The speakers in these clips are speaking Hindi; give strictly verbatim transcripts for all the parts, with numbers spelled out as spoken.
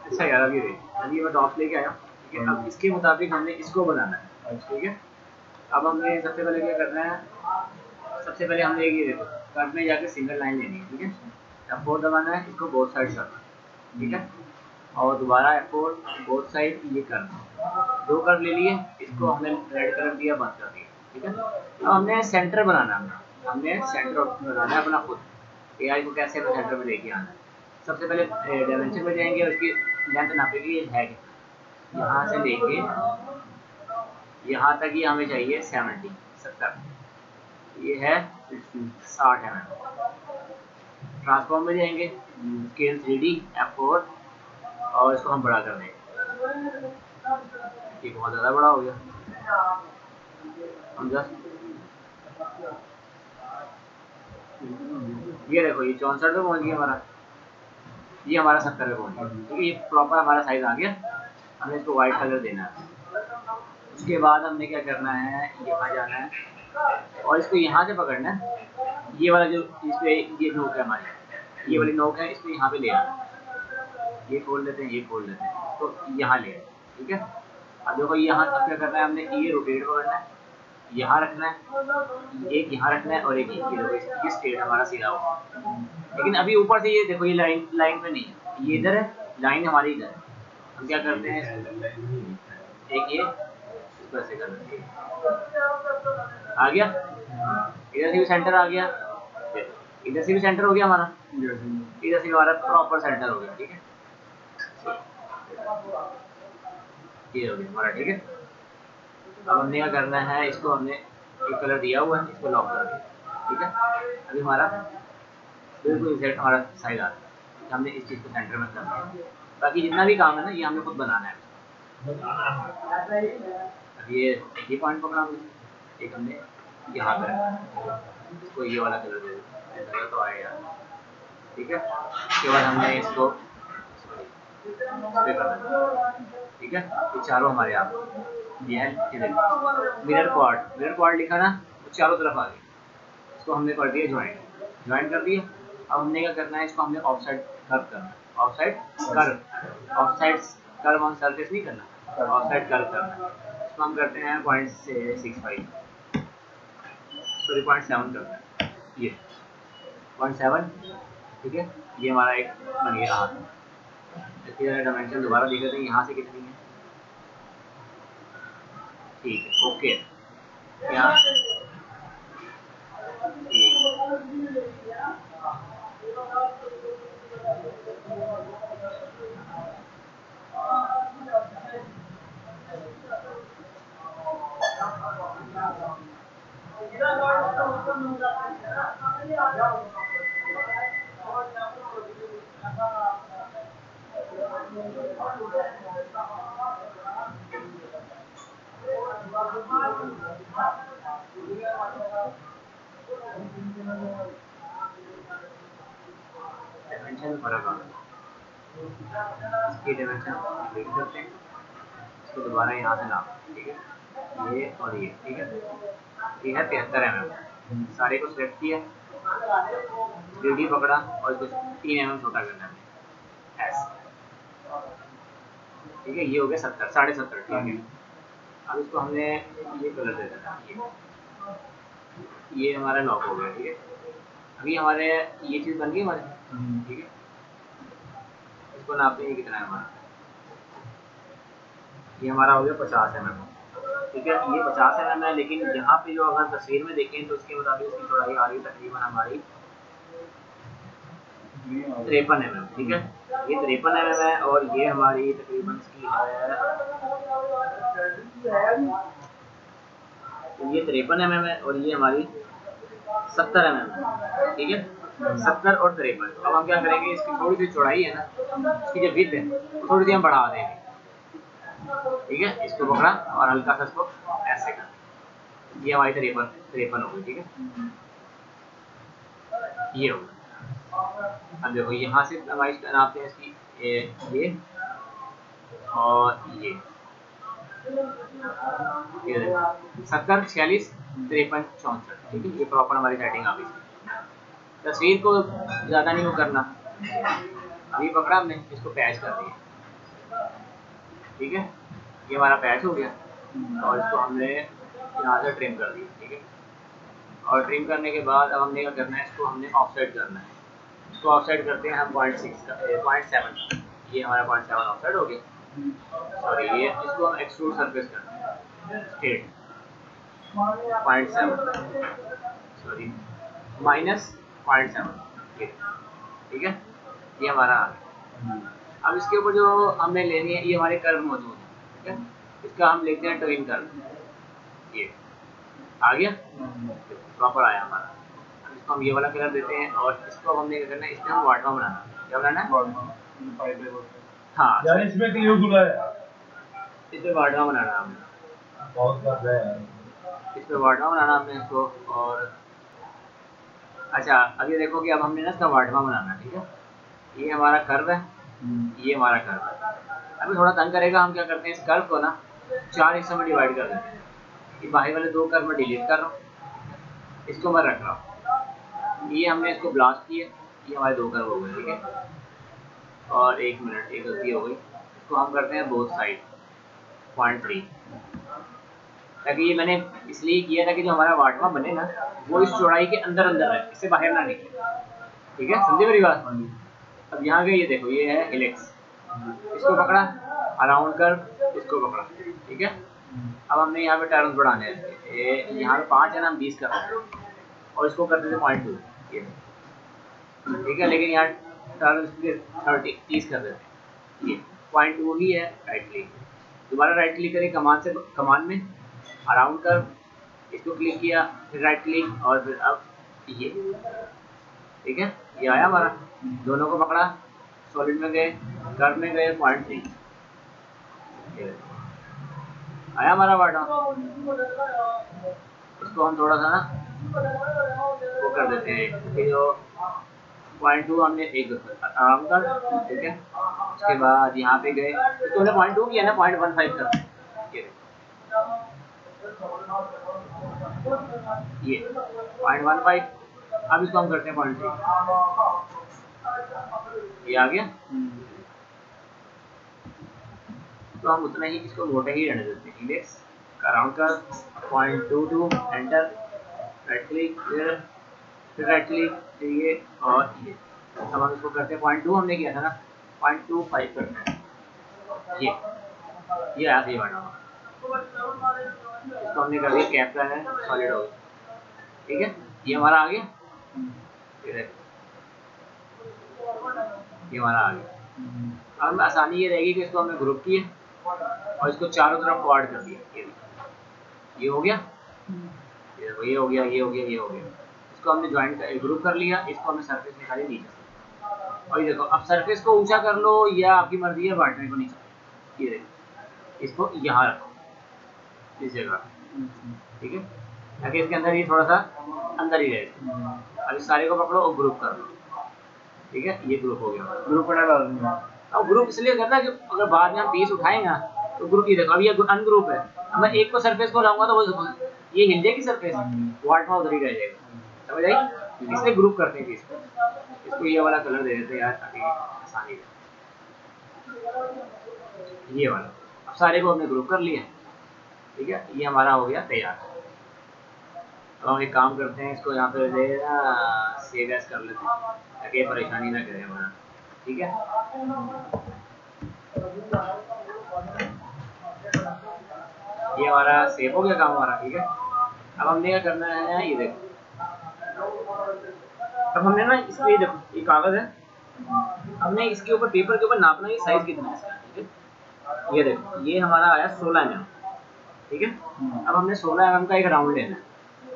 अच्छा यार अभी अभी मैं डॉट्स लेके आया, ठीक है। अब इसके मुताबिक हमने इसको बनाना है, ठीक है। अब हमने सबसे पहले क्या करना है, सबसे पहले हमने ये देखो कर्व में जाके सिंगल लाइन लेनी है, ठीक है। एफ फोर दबाना है, इसको बोथ साइड करना, ठीक है। और दोबारा एफ फोर बोथ साइड ये करना, दो कर्व ले लिए, इसको हमने रेड कलर दिया, बंद कर दिया, ठीक है। अब हमने सेंटर बनाना है, हमने सेंटर बनाना है अपना खुद, ए आई को कैसे अपने सेंटर में लेके आना है। सबसे पहले डायमेंशन में जाएंगे, उसकी लेंथ नापेंगे, ये है यहाँ से लेके यहाँ तक ये हमें चाहिए सेवेंटी सत्तर, ये है साठ एम एम। ट्रांसफॉर्म में जाएंगे, scale three D F four, और इसको हम बड़ा कर देंगे, ये बहुत ज़्यादा बड़ा हो गया। हम जस्ट ये देखो ये चौंसठ पे पहुँच गया हमारा, ये हमारा सत्तर पे पहुँच गया, ठीक है। ये प्रॉपर हमारा साइज आ गया। हमें इसको वाइट कलर देना है। उसके बाद हमने क्या करना है, यहाँ जाना है और इसको यहाँ से पकड़ना है, ये वाला जो इस पे ये नोक है हमारी, ये वाली नोक है, इसको यहाँ पे ले आना, ये खोल देते हैं, ये खोल देते हैं, तो यहाँ ले आए, ठीक है। अब देखो यहाँ अब क्या करना है, हमने ये रोटेट पकड़ना है, यहाँ रखना है, एक यहाँ रखना है और एक ये देखो, ये स्ट्रेट हमारा सीधा हो। लेकिन अभी ऊपर से ये देखो ये लाइन लाइन में नहीं है, ये इधर है, लाइन हमारी इधर है। हम क्या करते हैं, एक ये इसको ऐसे कर देते हैं, आ गया, इधर से भी सेंटर आ गया, इधर से भी सेंटर हो गया हमारा, इधर से भी हमारा प्रॉपर सेंटर हो गया, ठीक है। ये हो गया हमारा, ठीक है। अब हमने क्या करना है, इसको हमने एक कलर दिया हुआ है, इसको लॉक कर दिया, ठीक है। अभी हमारा बिल्कुल एग्जैक्ट हमारा साइज आ रहा है, हमने इस चीज़ को सेंटर में करना है। बाकी जितना भी काम है ना, ये हमने खुद बनाना है। अब ये ये पॉइंट पकड़ा हमने, एक हमने यहाँ पर इसको ये वाला कलर दे दिया तो आएगा, ठीक है। उसके बाद हमने इसको करना, ठीक है। ये चारों हमारे यहाँ ये है मिरर क्वाड, मिरर क्वाड लिखा ना, तो चारों तरफ आ गई। इसको हमने कर दिया ज्वाइंट, ज्वाइंट कर दिया। अब हमने क्या करना है, इसको हमने ऑफ साइड कर्व करना है, off side curve, off side curve on surface नहीं करना, ऑफ साइड कर्व करना है। इसको हम करते हैं पॉइंट से six five sorry point seven करना है, ये पॉइंट सेवन, ठीक है। ये हमारा एक बन गया हाथ। इसकी डायमेंशन दोबारा देख लेते हैं, यहाँ से कितनी है, ठीक है, ओके। यहाँ डायमेंशन में फर्क आ गया, इसकी डायमेंशन डिलीट करते हैं, इसको दोबारा यहाँ से नाप, ठीक है, ये और ये, ठीक है। ये है तिहत्तर एम एम, सारे को सिलेक्ट किया, थ्री डी पकड़ा और इसको तीन एम एम छोटा करना है ऐसे, ठीक है। ये हो गया सत्तर, साढ़े सत्तर, ठीक है। अब इसको हमने ये कलर दे देना, ये ये हमारा लॉक हो गया, ठीक है। अभी हमारे ये चीज़ बन गई हमारे, ठीक है। इसको नापते हैं कितना है हमारा, ये हमारा हो गया पचास एम एम, ठीक है। ये पचास एम एम है, लेकिन यहाँ पे जो अगर तस्वीर में देखें तो उसके मुताबिक इसकी चौड़ाई आ रही तकरीबन हमारी तिरपन एम एम, ठीक है। ये तिरपन एम एम है और ये हमारी तकरीबन इसकी है, तो ये तिरपन एम एम है और ये हमारी सत्तर एम एम, ठीक है। सत्तर और तिरपन। अब हम क्या करेंगे, इसकी थोड़ी सी चौड़ाई है ना, इसकी जो विड्थ है वो थोड़ी सी हम बढ़ा देंगे, ठीक है। इसको पकड़ा और हल्का सा इसको ऐसे कर, ये हमारी तिरपन तिरपन होगी, ठीक है। ये होगा। अब देखो यहाँ से हमारी नापते हैं इसकी ये, ये और ये सत्तर छियालीस तिरपन चौंसठ, ठीक है। ये प्रॉपर हमारी सेटिंग आ गई। तस्वीर को ज़्यादा नहीं वो करना, अभी पकड़ा हमने, इसको पैच कर दिया, ठीक है, ये हमारा पैच हो गया और इसको हमने यहाँ से ट्रिम कर दिया। ठीक है, और ट्रिम करने के बाद अब हमने क्या करना है, इसको हमने ऑफसेट करना है। इसको ऑफसेट करते हैं हम पॉइंट सिक्स का पॉइंट सेवन, ये हमारा पॉइंट सेवन ऑफसेट हो गया। सॉरी, ये इसको हम एक्सट्रूड सरफेस करते हैं state point seven, sorry minus point seven. ठीक है, ये हमारा आ गया। अब इसके ऊपर जो हमें लेनी है, ये हमारे कर्व मौजूद है। ठीक है, इसका हम लिखते हैं ट्विन कर्व। ये आ गया, प्रॉपर आया हमारा। अब इसको हम ये वाला कलर देते हैं और इसको हमने क्या करना है, इसमें हम वाटवा बनाना है। क्या बनाना है? हाँ यार, इसमें क्लियर खुला है, इसमें वाटवा बनाना है हमें, बहुत कर रहे हैं इसमें वाटवा बनाना हमने इसको। और अच्छा, अब ये देखो कि अब हमने ना इसका वाटवा बनाना है। ठीक है, ये हमारा कर्व है, ये हमारा कर्व है। अभी थोड़ा तंग करेगा, हम क्या करते हैं, इस कर्व को ना चार हिस्सों में डिवाइड कर देते हैं। ये बाहर वाले दो कर्व में डिलीट कर रहा हूँ, इसको मैं रख रहा हूँ। ये हमने इसको ब्लास्ट किया, ये हमारे दो कर्व हो गए। ठीक है, और एक मिनट, एक गलती हो गई, इसको हम करते हैं बोथ साइड पॉइंट थ्री, ताकि ये मैंने इसलिए किया था कि जो हमारा वाटवा बने ना वो इस चौड़ाई के अंदर अंदर है, इससे बाहर ना निकले। ठीक है, समझे मेरी बात? अब यहाँ गए, ये देखो ये है हेलिक्स, इसको पकड़ा, अराउंड कर्व इसको पकड़ा। ठीक है, अब हमने यहाँ पे टर्न्स बढ़ाने हैं, यहाँ पे पाँच है ना, हम बीस कर रहे हैं और इसको कर देते पॉइंट टू। ये ठीक है, लेकिन यहाँ टर्न्स थर्टी तीस कर देते हैं। ये पॉइंट टू ही है, राइट क्लिक, दोबारा राइट क्लिक करें कमांड से, कमांड में अराउंड कर्व, इसको क्लिक किया, फिर राइट क्लिक और फिर अब ये। ठीक है, ये आया हमारा, दोनों को पकड़ा, सॉलिड में गए, कर्व में गए, पॉइंट थ्री आया हमारा वाटा। इसको हम थोड़ा सा ना वो कर देते हैं कि जो पॉइंट टू हमने एक आराम कर। ठीक है, उसके बाद यहाँ पे गए, तो हमने पॉइंट टू किया ना, पॉइंट वन फाइव कर ये पॉइंट वन फाइव। अब इसको हम करते हैं पॉइंट थ्री, ये आ गया। तो हम उतना ही इसको मोटा ही रहने देते हैं। इंडेक्स अराउंड का point two two, enter, right click, फिर राइट क्लिक, ये और ये। अब हम इसको करते हैं पॉइंट टू, हमने किया था ना, पॉइंट टू फाइव करते हैं। ये ये आया था, ये बना हुआ, इसको हमने कर दिया कैप्चर है, सॉलिड हो गया। ठीक है, ये हमारा आ गया, ये हमारा आ गया। अब आसानी ये रहेगी कि इसको हमने ग्रुप किया और इसको चारों तरफ क्वाड कर दिया। ये ये हो गया, ये हो गया, ये हो गया, ये हो गया। इसको हमने ज्वाइंट कर, ग्रुप कर लिया, इसको हमने सरफेस निकाली नीचे से। और ये देखो, अब सरफेस को ऊंचा कर लो या आपकी मर्जी है बांटने को नीचे। ये देखो, इसको यहाँ रखो इस जगह। ठीक है, ताकि इसके अंदर ये थोड़ा सा अंदर ही रहे। अब इस सारे को पकड़ो और ग्रुप कर लो। ठीक है, ये ग्रुप हो गया। ग्रुप करना लाजमी है। अब ग्रुप इसलिए करना कि अगर बाद में हम पीस उठाएंगे तो ग्रुप ही देखो, अब ये अनग्रुप है। अब मैं एक को सरफेस को लाऊंगा तो वो ये हिल जाएगी सरफेस, वाट में उधर ही रह जाएगा। समझ आई? इसलिए ग्रुप करते हैं पीस को। इसको ये वाला कलर दे देते हैं यार, ताकि आसानी रहे। ये वाला, अब सारे को हमने ग्रुप कर लिया। ठीक है, ये हमारा हो गया तैयार। अब हम एक काम करते हैं, इसको यहाँ पे सेव एज कर लेते हैं ताकि परेशानी ना करे हमारा। ठीक है, ये हमारा सेव हो गया काम हमारा। ठीक है, अब हमने क्या करना है, ये देखो, अब हमने ना इसमें देखो, ये कागज है, हमने इसके ऊपर पेपर के ऊपर नापना है साइज कितना है इसका। ठीक है, ये देखो, ये हमारा आया सोलह एम एम। ठीक है, अब हमने सोलह एम एम का एक राउंड लेना है।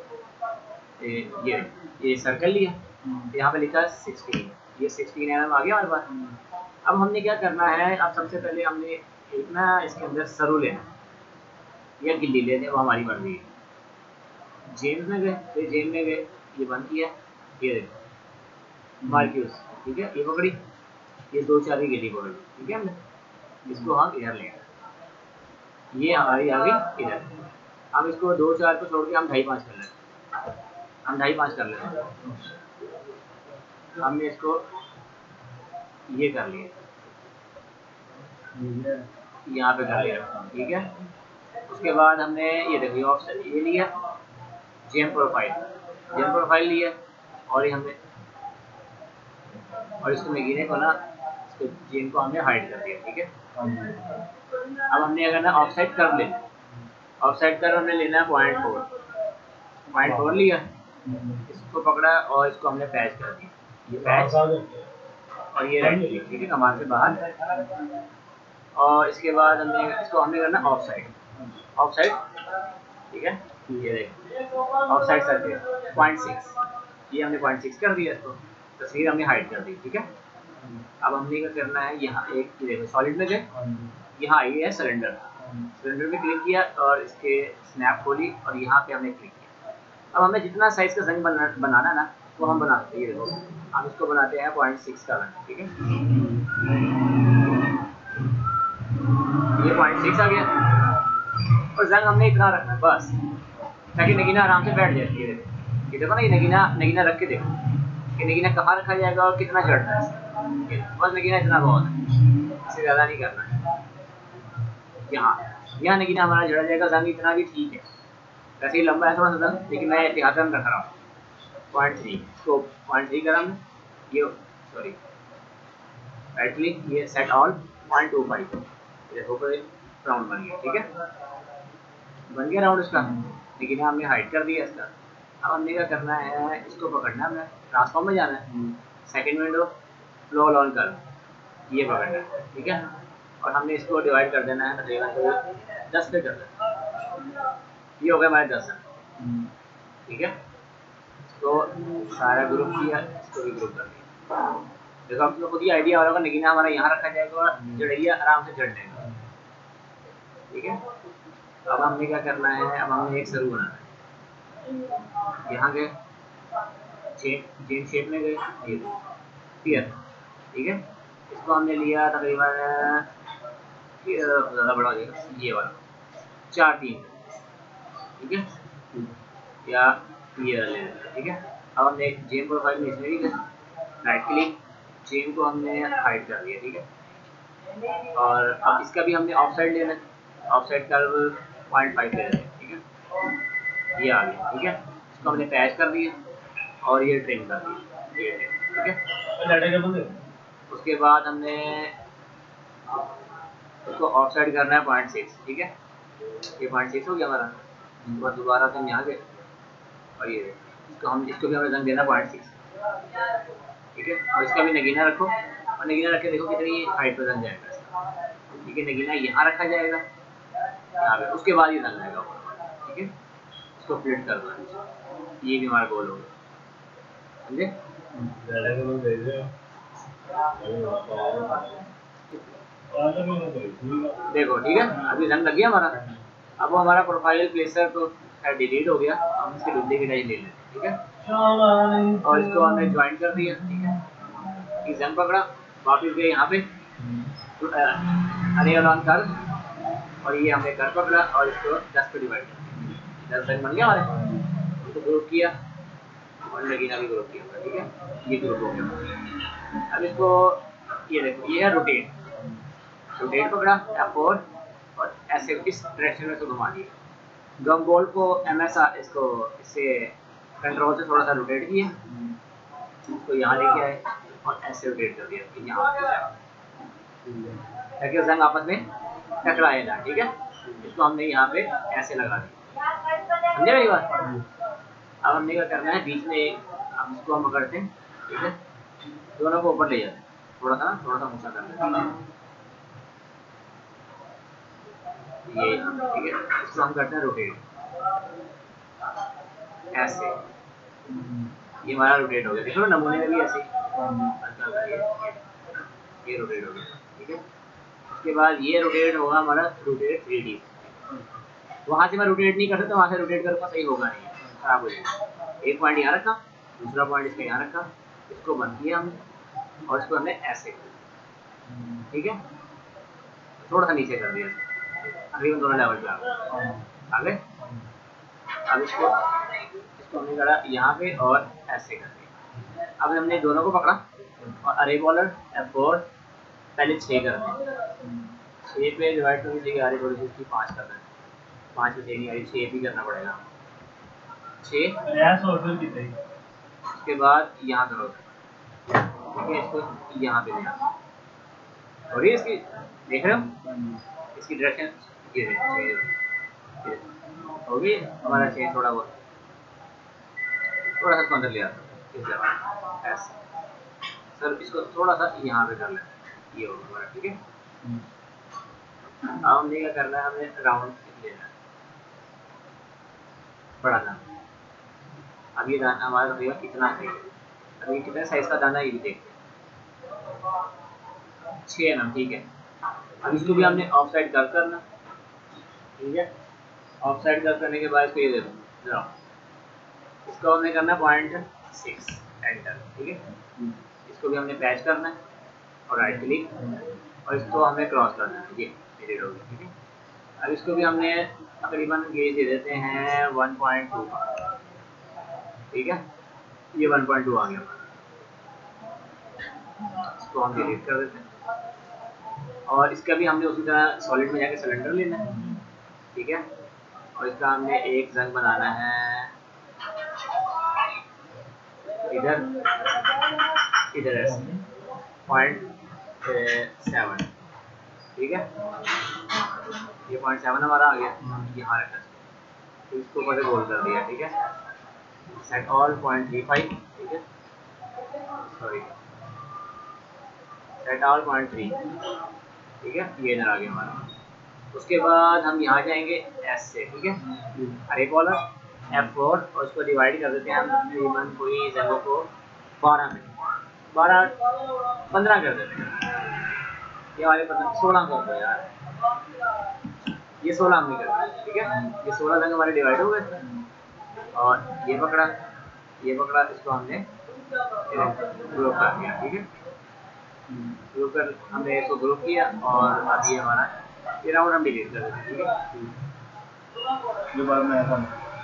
ये ये सर्कल लिया, यहाँ पे लिखा है सिक्सटीन, ये सिक्सटीन एम एम आ गया हमारे पास। अब हमने क्या करना है, अब सबसे पहले हमने एक ना इसके अंदर सरू लेना या गिल्ली लेते हैं, वो हमारी मर्जी है। जेम में गए, फिर जेम में गए, ये बंद किया, ये देखो मार्क्यूस। ठीक है, ये पकड़ी, ये दो चार ही गिल्ली पकड़ी। ठीक है, हमने इसको हम इधर लेंगे, ये हमारी आ गई इधर। हम इसको दो चार को छोड़ के हम ढाई पाँच कर लेते हैं, हम ढाई पाँच कर लेते हैं। हमने इसको ये कर लिया, यहाँ पे कर लिया, ठीक है। उसके बाद हमने ये देखिए ऑप्शन ये लिया जेम प्रोफाइल, जेम प्रोफाइल लिया और ये हमने और इसको नगीने को ना इसको जेम को हमने हाइड कर दिया, ठीक है। अब हमने अगर ना ऑफसेट कर लेना, ऑफसेट कर हमने लेना है पॉइंट फोर, पॉइंट फोर लिया, इसको पकड़ा और इसको हमने पैच कर दिया, ये पैच और ये रख दिया, ठीक है, कमांड से बाहर। और इसके बाद हमने इसको हमने करना ऑफ साइड, ऑफ साइड, ठीक है, ये देखो off side circle point six, ये हमने पॉइंट सिक्स कर दिया, इसको तस्वीर हमने हाइड कर दी, ठीक है। अब हमने क्या करना है, यहाँ एक देखो सॉलिड में गए, यहाँ आई है सिलेंडर, सिलेंडर पे क्लिक किया और इसके स्नैप खोली और यहाँ पे हमने क्लिक किया। अब हमें जितना साइज का जंग बना, बनाना है ना वो हम बना सकते हैं, ये देखो हम इसको बनाते हैं पॉइंट सिक्स का रंग, ठीक है, ये पॉइंट सिक्स आ गया और जंग हमने इतना रखना है बस, ताकि नगीना आराम से बैठ जाए। ये देखो, ये देखो ना, ये नगीना नगीना रख के देखो कि नगीना कहाँ रखा जाएगा और कितना चढ़ता है, बस नगीना इतना बहुत है, इससे ज़्यादा नहीं करना है। यहाँ यहाँ नगीना हमारा जड़ा जाएगा, जंग इतना भी ठीक है, वैसे ही लंबा है थोड़ा सा जंग, लेकिन मैं एहतियातन रख रहा हूँ पॉइंट थ्री, इसको पॉइंट थ्री करा हमने, ये सॉरी राइट क्लिक, ये set all point two five, देखो राउंड बन गया, ठीक है, बन गया राउंड इसका, लेकिन हमने हाइड कर दिया इसका। अब हमने क्या करना है, इसको पकड़ना है, हमने ट्रांसफॉर्म में जाना है, सेकंड विंडो फ्लो ऑन कर, ये पकड़ना है, ठीक है, और हमने इसको डिवाइड कर देना है तकरीबन दस पे कर देना, ये हो गया हमारे दस, ठीक है। इसको सारा ग्रुप किया, इसको भी ग्रुप कर दिया, देखो आप लोग खुद ही आइडिया हो रहा होगा, नगीना हमारा यहाँ रखा जाएगा और जड़ैया आराम से जड़ लेगा, ठीक है। अब हमने क्या करना है, अब हमने एक सरू बनाना है, यहाँ गए चेन चेन शेप में गए, ये पियर, ठीक है, इसको हमने लिया तकरीबन ज़्यादा बड़ा हो जाएगा, ये वाला चार तीन, ठीक है, या ये ले लेते, ठीक है। अब हमने जेम प्रोफाइल में इसमें भी गए, राइट क्लिक, जेम को हमने हाइड कर दिया, ठीक है, और अब इसका भी हमने ऑफ साइड लेना है, off side curve point five ले लेते हैं, ठीक है, ये आ गया, ठीक है, इसको हमने पैच कर दिया और ये ट्रिम कर दिया, ये ट्रिम, ठीक है। उसके बाद हमने उसको ऑफ साइड करना है पॉइंट सिक्स, ठीक है, ये पॉइंट सिक्स हो गया हमारा। उसके बाद दोबारा से हम यहाँ गए और ये इसको हम इसको भी हमें रंग देना पॉइंट सिक्स, ठीक है, और इसका भी नगीना रखो और नगीना रख के देखो कितनी हाइट पर रंग जाएगा, ठीक है, नगीना यहाँ रखा जाएगा यहाँ पे, उसके बाद ही रंग आएगा, ठीक है, इसको फ्लिट कर दो, ये भी हमारा गोल होगा, समझे। देखो ठीक है, अभी रंग लग गया हमारा। अब वो हमारा प्रोफाइल प्लेसर तो खैर डिलीट हो गया, हम इसके डुप्लीकेट ले लेते हैं, ठीक है, और इसको हमने ज्वाइन कर दिया, ठीक है, जंग पकड़ा, वापिस गए यहाँ पे अरे ऑन कर, और ये हमने कर पकड़ा और इसको दस पे डिवाइड कर दिया, दस रंग बन गया हमारे, इसको ग्रुप किया और नगीना भी ग्रुप किया, ठीक है, ये ग्रुप हो गया। अब इसको ये देखो, ये है रोटेट, रोटेट पकड़ा एफ फोर और ऐसे इस डायरेक्शन में से घुमा दिया, गम बॉल को एम एस इसको इससे कंट्रोल से थोड़ा सा रोटेट किया, इसको यहाँ लेके आए और ऐसे रोटेट कर दिया यहाँ, ताकि जंग आपस में टकराए ना, ठीक है, इसको हमने यहाँ पे ऐसे लगा दिया, समझे मेरी बात। अब हमने क्या करना है, बीच में एक अब इसको हम पकड़ते हैं, ठीक है, दोनों को ऊपर ले जाते हैं, थोड़ा सा थोड़ा सा ऊंचा कर देते हैं, ये ठीक है, इसको हम करते हैं रोटेट ऐसे, ये हमारा रोटेट हो गया, देखो नमूने में भी ऐसे ये रोटेट हो गया, ठीक है। उसके बाद ये रोटेट होगा हमारा रोटेट थ्री डी, वहाँ से मैं रोटेट नहीं कर सकता, वहाँ से रोटेट करूँगा सही होगा नहीं, खराब हो जाएगा। एक पॉइंट यहाँ रखा, दूसरा पॉइंट इसका यहाँ रखा, इसको बंद किया हमने और इसको हमने ऐसे कर, ठीक है, थोड़ा सा नीचे कर दिया, तकरीबन दोनों लेवल पे आ गए। अब इसको इसको हमने करा यहाँ पे और ऐसे कर दिया। अब हमने दोनों को पकड़ा और अरे बॉलर एफ फोर पहले छः कर दिया, छः पे डिवाइड करनी चाहिए आ रही थोड़ी सी इसकी पाँच करना है, पाँच में से नहीं आ रही, छः भी करना पड़ेगा, छः। उसके बाद यहाँ करो, ठीक है, इसको यहाँ पे लेना और ये इसकी देख रहे हो इसकी डायरेक्शन ये चेंज हो गई हमारा चेंज, थोड़ा बहुत थोड़ा सा अंदर ले आता इस जगह ऐसे सर, इसको थोड़ा सा यहाँ पे कर लेना, ये होगा हमारा, ठीक है। अब हमने क्या करना है, हमें राउंड लेना है, बढ़ाना। अब ये दाना हमारा रहेगा कितना है, अभी कितने साइज का दाना ये भी देखते हैं, छः एम एम, ठीक है। अब इसको भी हमने ऑफ साइड कर्व करना, ठीक है। ऑफ साइड कर्व करने के बाद इसको ये दे दो जरा, इसको हमने करना पॉइंट सिक्स एंटर, ठीक है। इसको भी हमने पैच करना है और राइट क्लिक और इसको हमें क्रॉस करना है, ये एडिट हो गया, ठीक है। अब इसको भी हमने तकरीबन गेज दे देते हैं वन पॉइंट टू का, ठीक है। ये वन पॉइंट टू आ गया, इसको हम डिलीट कर देते हैं। और इसका भी हमने उसी तरह सॉलिड में जाके सिलेंडर लेना है, ठीक है। और इसका हमने एक जंग बनाना है इधर इधर ऐसे पॉइंट सेवन, ठीक है। ये पॉइंट सेवन हमारा आ गया, यहाँ रखा, तो इसको ऊपर से गोल कर दिया, ठीक है। Set all point three five, ठीक है, sorry set all point three, ठीक है। ये इधर आ गया हमारा। उसके बाद हम यहाँ जाएंगे एस से, ठीक है, अरे कॉलर एफ फोर और उसको डिवाइड कर देते हैं हम तकरीबन कोई जगह को बारह में, बारह पंद्रह कर देते हैं, ये हमारे पंद्रह सोलह कर दो यार, ये सोलह हमने कर दिया, ठीक है। ये सोलह जगह हमारे डिवाइड हो गए और ये पकड़ा ये पकड़ा इसको हमने ग्रुप कर दिया, ठीक है। ग्रुप कर हमने इसको ग्रुप किया और अब ये हमारा ये राउंड हम डिलीट कर देते हैं, ठीक है। जो बाद में ऐसा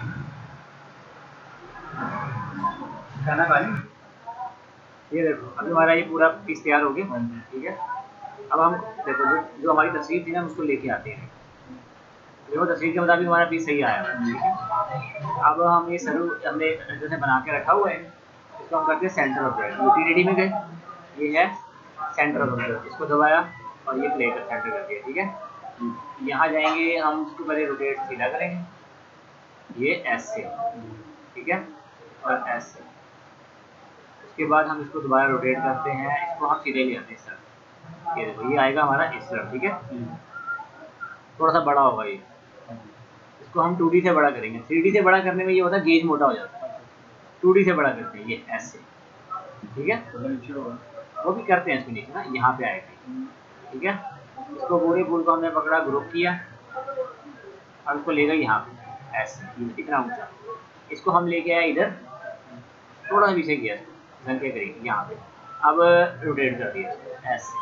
खाना खाने ये देखो अभी हमारा ये पूरा पीस तैयार हो गया, ठीक है। अब हम देखो जो, जो हमारी तस्वीर थी ना उसको लेके आते हैं, देखो तस्वीर के मुताबिक हमारा पीस सही आया है, ठीक है। अब हम ये सरू हमने जैसे बना के रखा हुआ है, इसको हम करते हैं सेंटर ऑब्जेक्ट, यूटिलिटी में गए, ये है सेंटर ऑब्जेक्ट, इसको दबाया और ये प्ले कर सेंटर कर दिया, ठीक है। यहाँ जाएंगे हम इसको पहले रोटेट सीधा करेंगे, ये एस से, ठीक है, और एस से। उसके बाद हम इसको दोबारा रोटेट करते हैं, इसको हम सीधे ले आते हैं इस तरफ, ये देखो ये आएगा हमारा इस तरफ, ठीक है। थोड़ा सा बड़ा होगा ये, इसको हम टू डी से बड़ा करेंगे, थ्री डी से बड़ा करने में ये होता है गेज मोटा हो जाता है, टू डी से बड़ा करते हैं ये ऐसे, ठीक है। वो भी करते हैं इसको नीचे ना, यहाँ पे आएगा, ठीक है। इसको पूरे फूल को हमने पकड़ा, ग्रुप किया, अब इसको लेगा यहाँ पे ऐसे इतना ऊंचा, इसको हम लेके आए इधर, थोड़ा सा पीछे किया जंग के करीब यहाँ पे, अब रोटेट कर दिया ऐसे,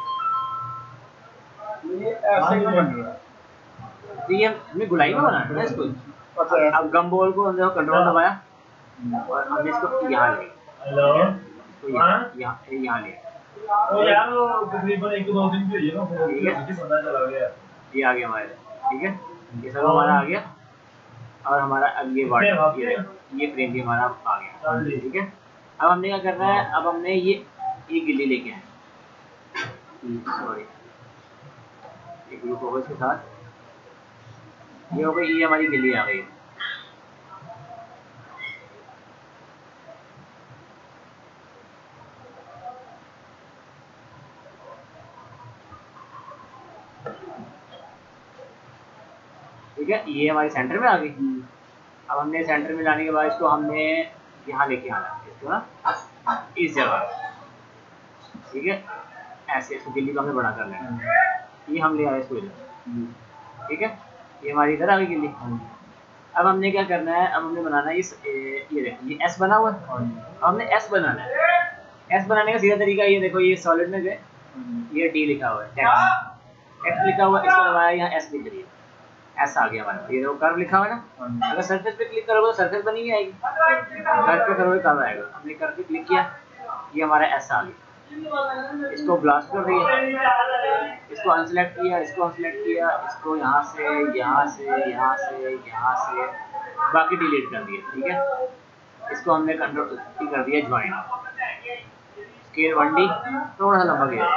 ये ऐसे बन गया। ये हमने गुलाई में बनाया ना इसको, अब गम बॉल को हमने कंट्रोल दबाया और हमने इसको यहाँ ले, इसको यहाँ यहाँ यहाँ ले, तो यार तकरीबन एक दो दिन की ना, ठीक है, पता चला गया ये आ गया हमारे, ठीक है। ये सब हमारा आ गया और हमारा अब ये वाटर ये ये फ्रेम भी हमारा आ गया, ठीक है। अब हमने क्या करना है, अब हमने ये ये गिल्ली लेके आए, सॉरी एक ग्रुप होगा इसके साथ, ये हो गई, ये हमारी गिल्ली आ गई, ठीक है। ये हमारे सेंटर में आ गई। अब हमने सेंटर में लाने के बाद इसको हमने यहाँ लेके आना, इसको ना इस जगह, ठीक है, ऐसे इसको गिल्ली को हमें बड़ा कर लेना, ये हम ले आए इसको इधर, ठीक है। ये हमारी इधर आ गई गिल्ली। अब हमने क्या करना है, अब हमने बनाना है इस ये देखो ये एस बना हुआ है, अब हमने एस बनाना है। एस बनाने का सीधा तरीका ये देखो, ये सॉलिड में गए, ये डी लिखा हुआ है, टेक्स्ट टेक्स्ट लिखा हुआ है, इसको दबाया यहाँ एस लिख दिया, एस आ गया हमारा, ये देखो कर्व लिखा हुआ है ना, अगर सरफेस पे क्लिक करोगे तो सरफेस बनी हुई आएगी, कर्व पे करोगे कर्व आएगा, हमने कर्व पे क्लिक किया, ये हमारा एस आ गया, इसको ब्लास्ट कर दिया, इसको अनसेलेक्ट किया, इसको अनसेलेक्ट किया, इसको यहाँ से यहाँ से यहाँ से यहाँ से बाकी डिलीट कर दिया। ठीक है, इसको हमने कंट्रोल कर दिया ज्वाइन, स्केल वन डी थोड़ा सा लंबा गया,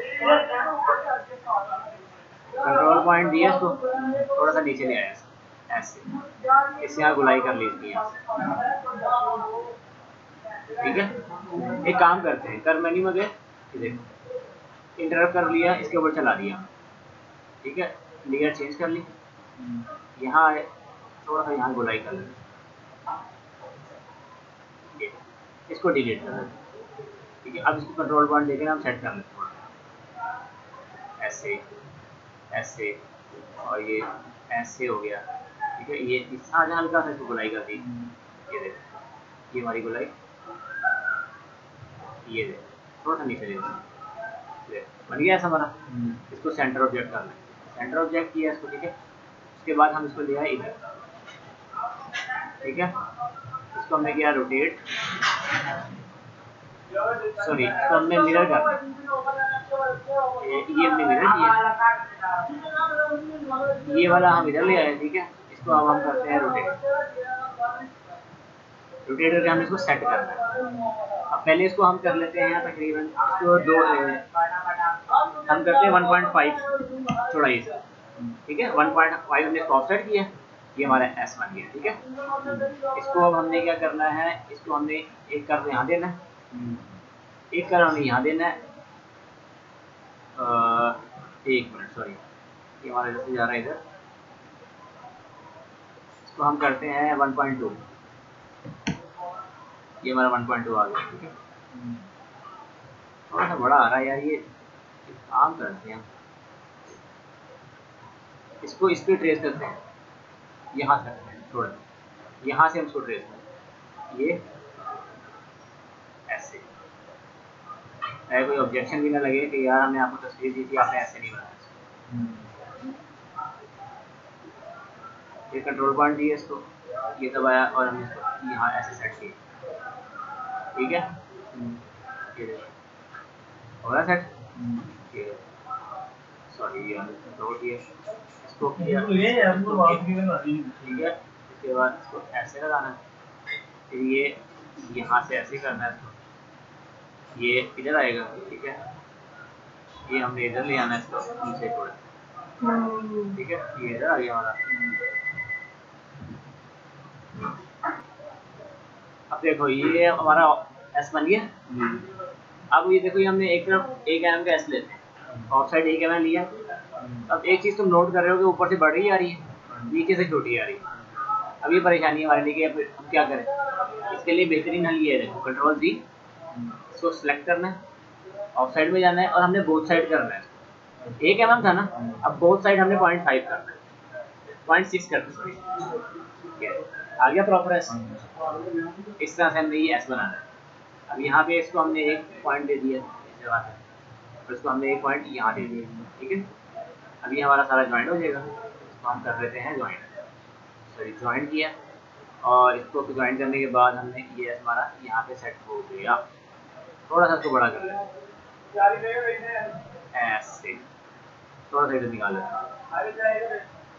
कंट्रोल पॉइंट दिया, इसको थोड़ा सा नीचे ले आया ऐसे, इससे यहाँ गुलाई कर ली इसकी यहाँ से। ठीक है, एक काम करते हैं, कर मेन्यू में गए, देखो इंटरप्ट कर लिया, इसके ऊपर चला दिया। ठीक है, लेयर चेंज कर ली, यहाँ आए, थोड़ा सा यहाँ गुलाई कर ली, इसको डिलीट कर लेते। ठीक है, अब इसको कंट्रोल पॉइंट देकर हम सेट कर लेते थोड़ा ऐसे ऐसे, और ये ऐसे हो गया। ठीक है, ये इस आज हल्का सा इसको गुलाई कर दी, ये देखो ये हमारी गुलाई, ये देखो थोड़ा सा नीचे ले बन गया ऐसा हमारा। इसको सेंटर ऑब्जेक्ट कर लें, सेंटर ऑब्जेक्ट किया इसको। ठीक है, उसके बाद हम इसको ले आए इधर। ठीक है, इसको हमने किया रोटेट, सॉरी इसको हमने मिरर कर, ये, ये हमने मिरर किया, ये वाला हम इधर ले आए। ठीक है, इसको अब हम करते हैं रोटेट, रोटेट करके हम इसको सेट करना है। अब पहले इसको हम कर लेते हैं तकरीबन इसको दो हम करते हैं वन पॉइंट फाइव चौड़ाई से। ठीक है, वन पॉइंट फाइव हमने इसको ऑफसेट किया, ये हमारा एस बन गया। ठीक है, इसको अब हमने क्या करना है, इसको हमने एक कर्व यहाँ देना है, एक कर्व हमने यहाँ देना है, आ, एक मिनट सॉरी, ये हमारा जैसे जा रहा है इधर, इसको हम करते हैं वन पॉइंट टू, ये हमारा वन पॉइंट टू आ गया। ठीक है, थोड़ा सा बड़ा आ रहा है यार, ये काम करते हैं, इसको इस पे ट्रेस करते हैं, यहाँ से थोड़ा, यहाँ से हम इसको ट्रेस करें, ये ऐसे, है कोई ऑब्जेक्शन भी ना लगे कि यार हमने आपको तस्वीर दी थी आपने ऐसे नहीं बनाया। ये कंट्रोल पॉइंट दिया इसको, ये दबाया और हमने इसको यहाँ ऐसे सेट किया। ठीक है, ये हो रहा सेट, ये सॉरी ये कंट्रोल किया, इसको किया, ठीक है, इसके बाद इसको ऐसे लगाना है, फिर ये यहाँ से ऐसे करना है, इसको ये इधर आएगा। ठीक है, ये हमने इधर ले आना है इसको नीचे थोड़ा। ठीक है, ये इधर आ गया हमारा। अब देखो ये हमारा एस बन गया। अब ये देखो ये हमने एक तरफ एक एम का एस लेते हैं, ऑफ साइड एक एम लिया। अब एक चीज़ तुम नोट कर रहे हो कि ऊपर से बढ़ रही आ रही है, नीचे से छोटी आ रही है। अब ये परेशानी हमारे लिए कि अब हम क्या करें, इसके लिए बेहतरीन हल ये है, देखो कंट्रोल जी, इसको सिलेक्ट करना है, ऑफ साइड में जाना है और हमने बोथ साइड करना है। एक एम एम था ना, अब बोथ साइड हमने पॉइंट फाइव करना है, पॉइंट सिक्स करना सॉरी, आ गया प्रॉपर एस। इस तरह से हमने ये एस बनाना है। अब यहाँ पे इसको हमने एक पॉइंट दे दिया इस जगह पे, और इसको हमने एक पॉइंट यहाँ दे दिया। ठीक है, अब ये हमारा सारा ज्वाइंट हो जाएगा, इसको हम कर लेते हैं ज्वाइंट, सॉरी ज्वाइंट किया, और इसको ज्वाइंट करने के बाद हमने ये हमारा यहाँ पे सेट हो गया। थोड़ा सा इसको बड़ा कर लेते हैं ऐसे, थोड़ा सा इधर निकाल लेते हैं,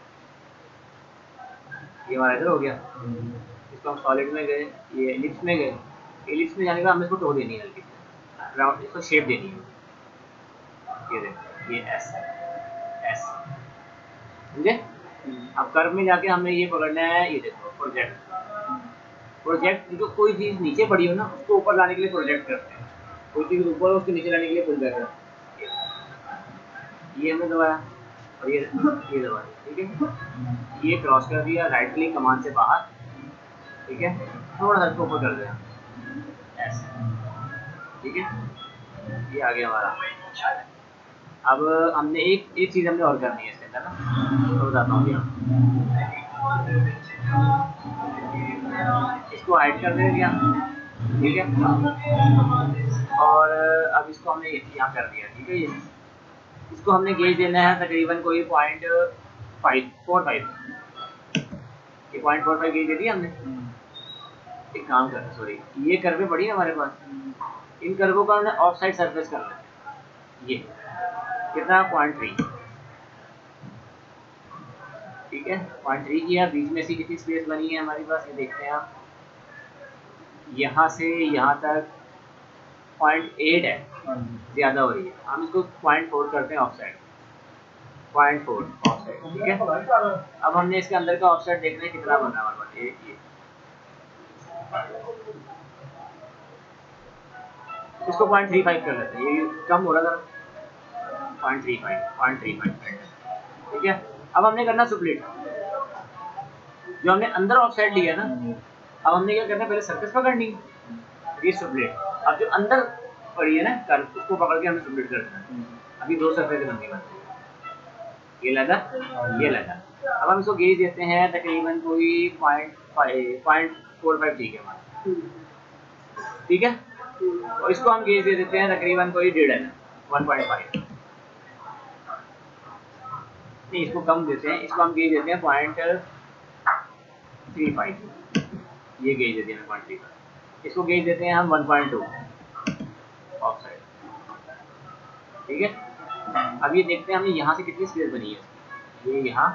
ये हमारा इधर हो गया। इसको हम सॉलिड में गए, ये एलिप्स में गए, एलिप्स में जाने के बाद हमें इसको टो देनी है हल्की सी, राउंड इसको शेप देनी है, ये देखो ये एस एस, समझे। अब कर्व में जाके हमने ये पकड़ना है, ये देखो प्रोजेक्ट, प्रोजेक्ट जो कोई चीज़ नीचे पड़ी हो ना उसको ऊपर लाने के लिए प्रोजेक्ट करते हैं, कोई चीज़ ऊपर हो उसको नीचे लाने के लिए पुल बैक करते हैं। ये हमने दबाया और ये ये दबाया। ठीक है, ये क्रॉस कर दिया, राइट क्लिक कमांड से बाहर। ठीक है, थोड़ा सा इसको ऊपर कर दिया ऐसे। ठीक है, ये आ गया हमारा। अब हमने एक एक चीज़ हमने और करनी है इसके अंदर ना, तो बताता हूँ। इसको हाइड कर दे दिया। ठीक है, और अब इसको हमने यहाँ कर दिया। ठीक है, ये इसको हमने गेज देना है तकरीबन कोई पॉइंट फाइव फोर फाइव, ये पॉइंट फोर फाइव गेज दे दिया हमने। एक काम करना, सॉरी ये कर्वे पड़ी है हमारे पास, इन कर्वों का हमने ऑफ साइड सरफेस करना है। ये कितना पॉइंट थ्री, ठीक है पॉइंट थ्री किया। बीच में से कितनी स्पेस बनी है हमारे पास, ये देखते हैं आप, यहाँ से यहाँ तक पॉइंट एट है, ज़्यादा हो रही है। हम इसको पॉइंट फोर करते हैं off side, point four off side, ठीक है। अब हमने इसके अंदर का ऑफ साइड देखना है कितना बन रहा है हमारे पास। ये ये इसको पॉइंट थ्री फाइव कर लेते हैं, ये कम हो रहा था, point three five, point three five, ठीक है। अब हमने करना स्प्लिट, जो हमने अंदर ऑफ साइड लिया ना, अब हमने क्या करना है, पहले सरफेस पकड़नी, ये स्प्लिट। अब जो अंदर पड़ी है ना कर्व, उसको पकड़ के हमें स्प्लिट करना है। अभी दो सरफेस बननी बनती है, ये लगा, ये लगा। अब हम इसको गेज देते हैं तकरीबन कोई point five, point four five, ठीक है हमारा, ठीक है। और इसको हम गेज दे देते हैं तकरीबन कोई डेढ़ है, वन पॉइंट फाइव, नहीं इसको कम देते हैं, इसको हम गेज देते हैं पॉइंट थ्री फाइव, ये गेज देते हैं पॉइंट थ्री फाइव। इसको गेज देते हैं हम one point two off side, ठीक है। अब ये देखते हैं हमें यहाँ से कितनी स्पेस बनी है, ये यहाँ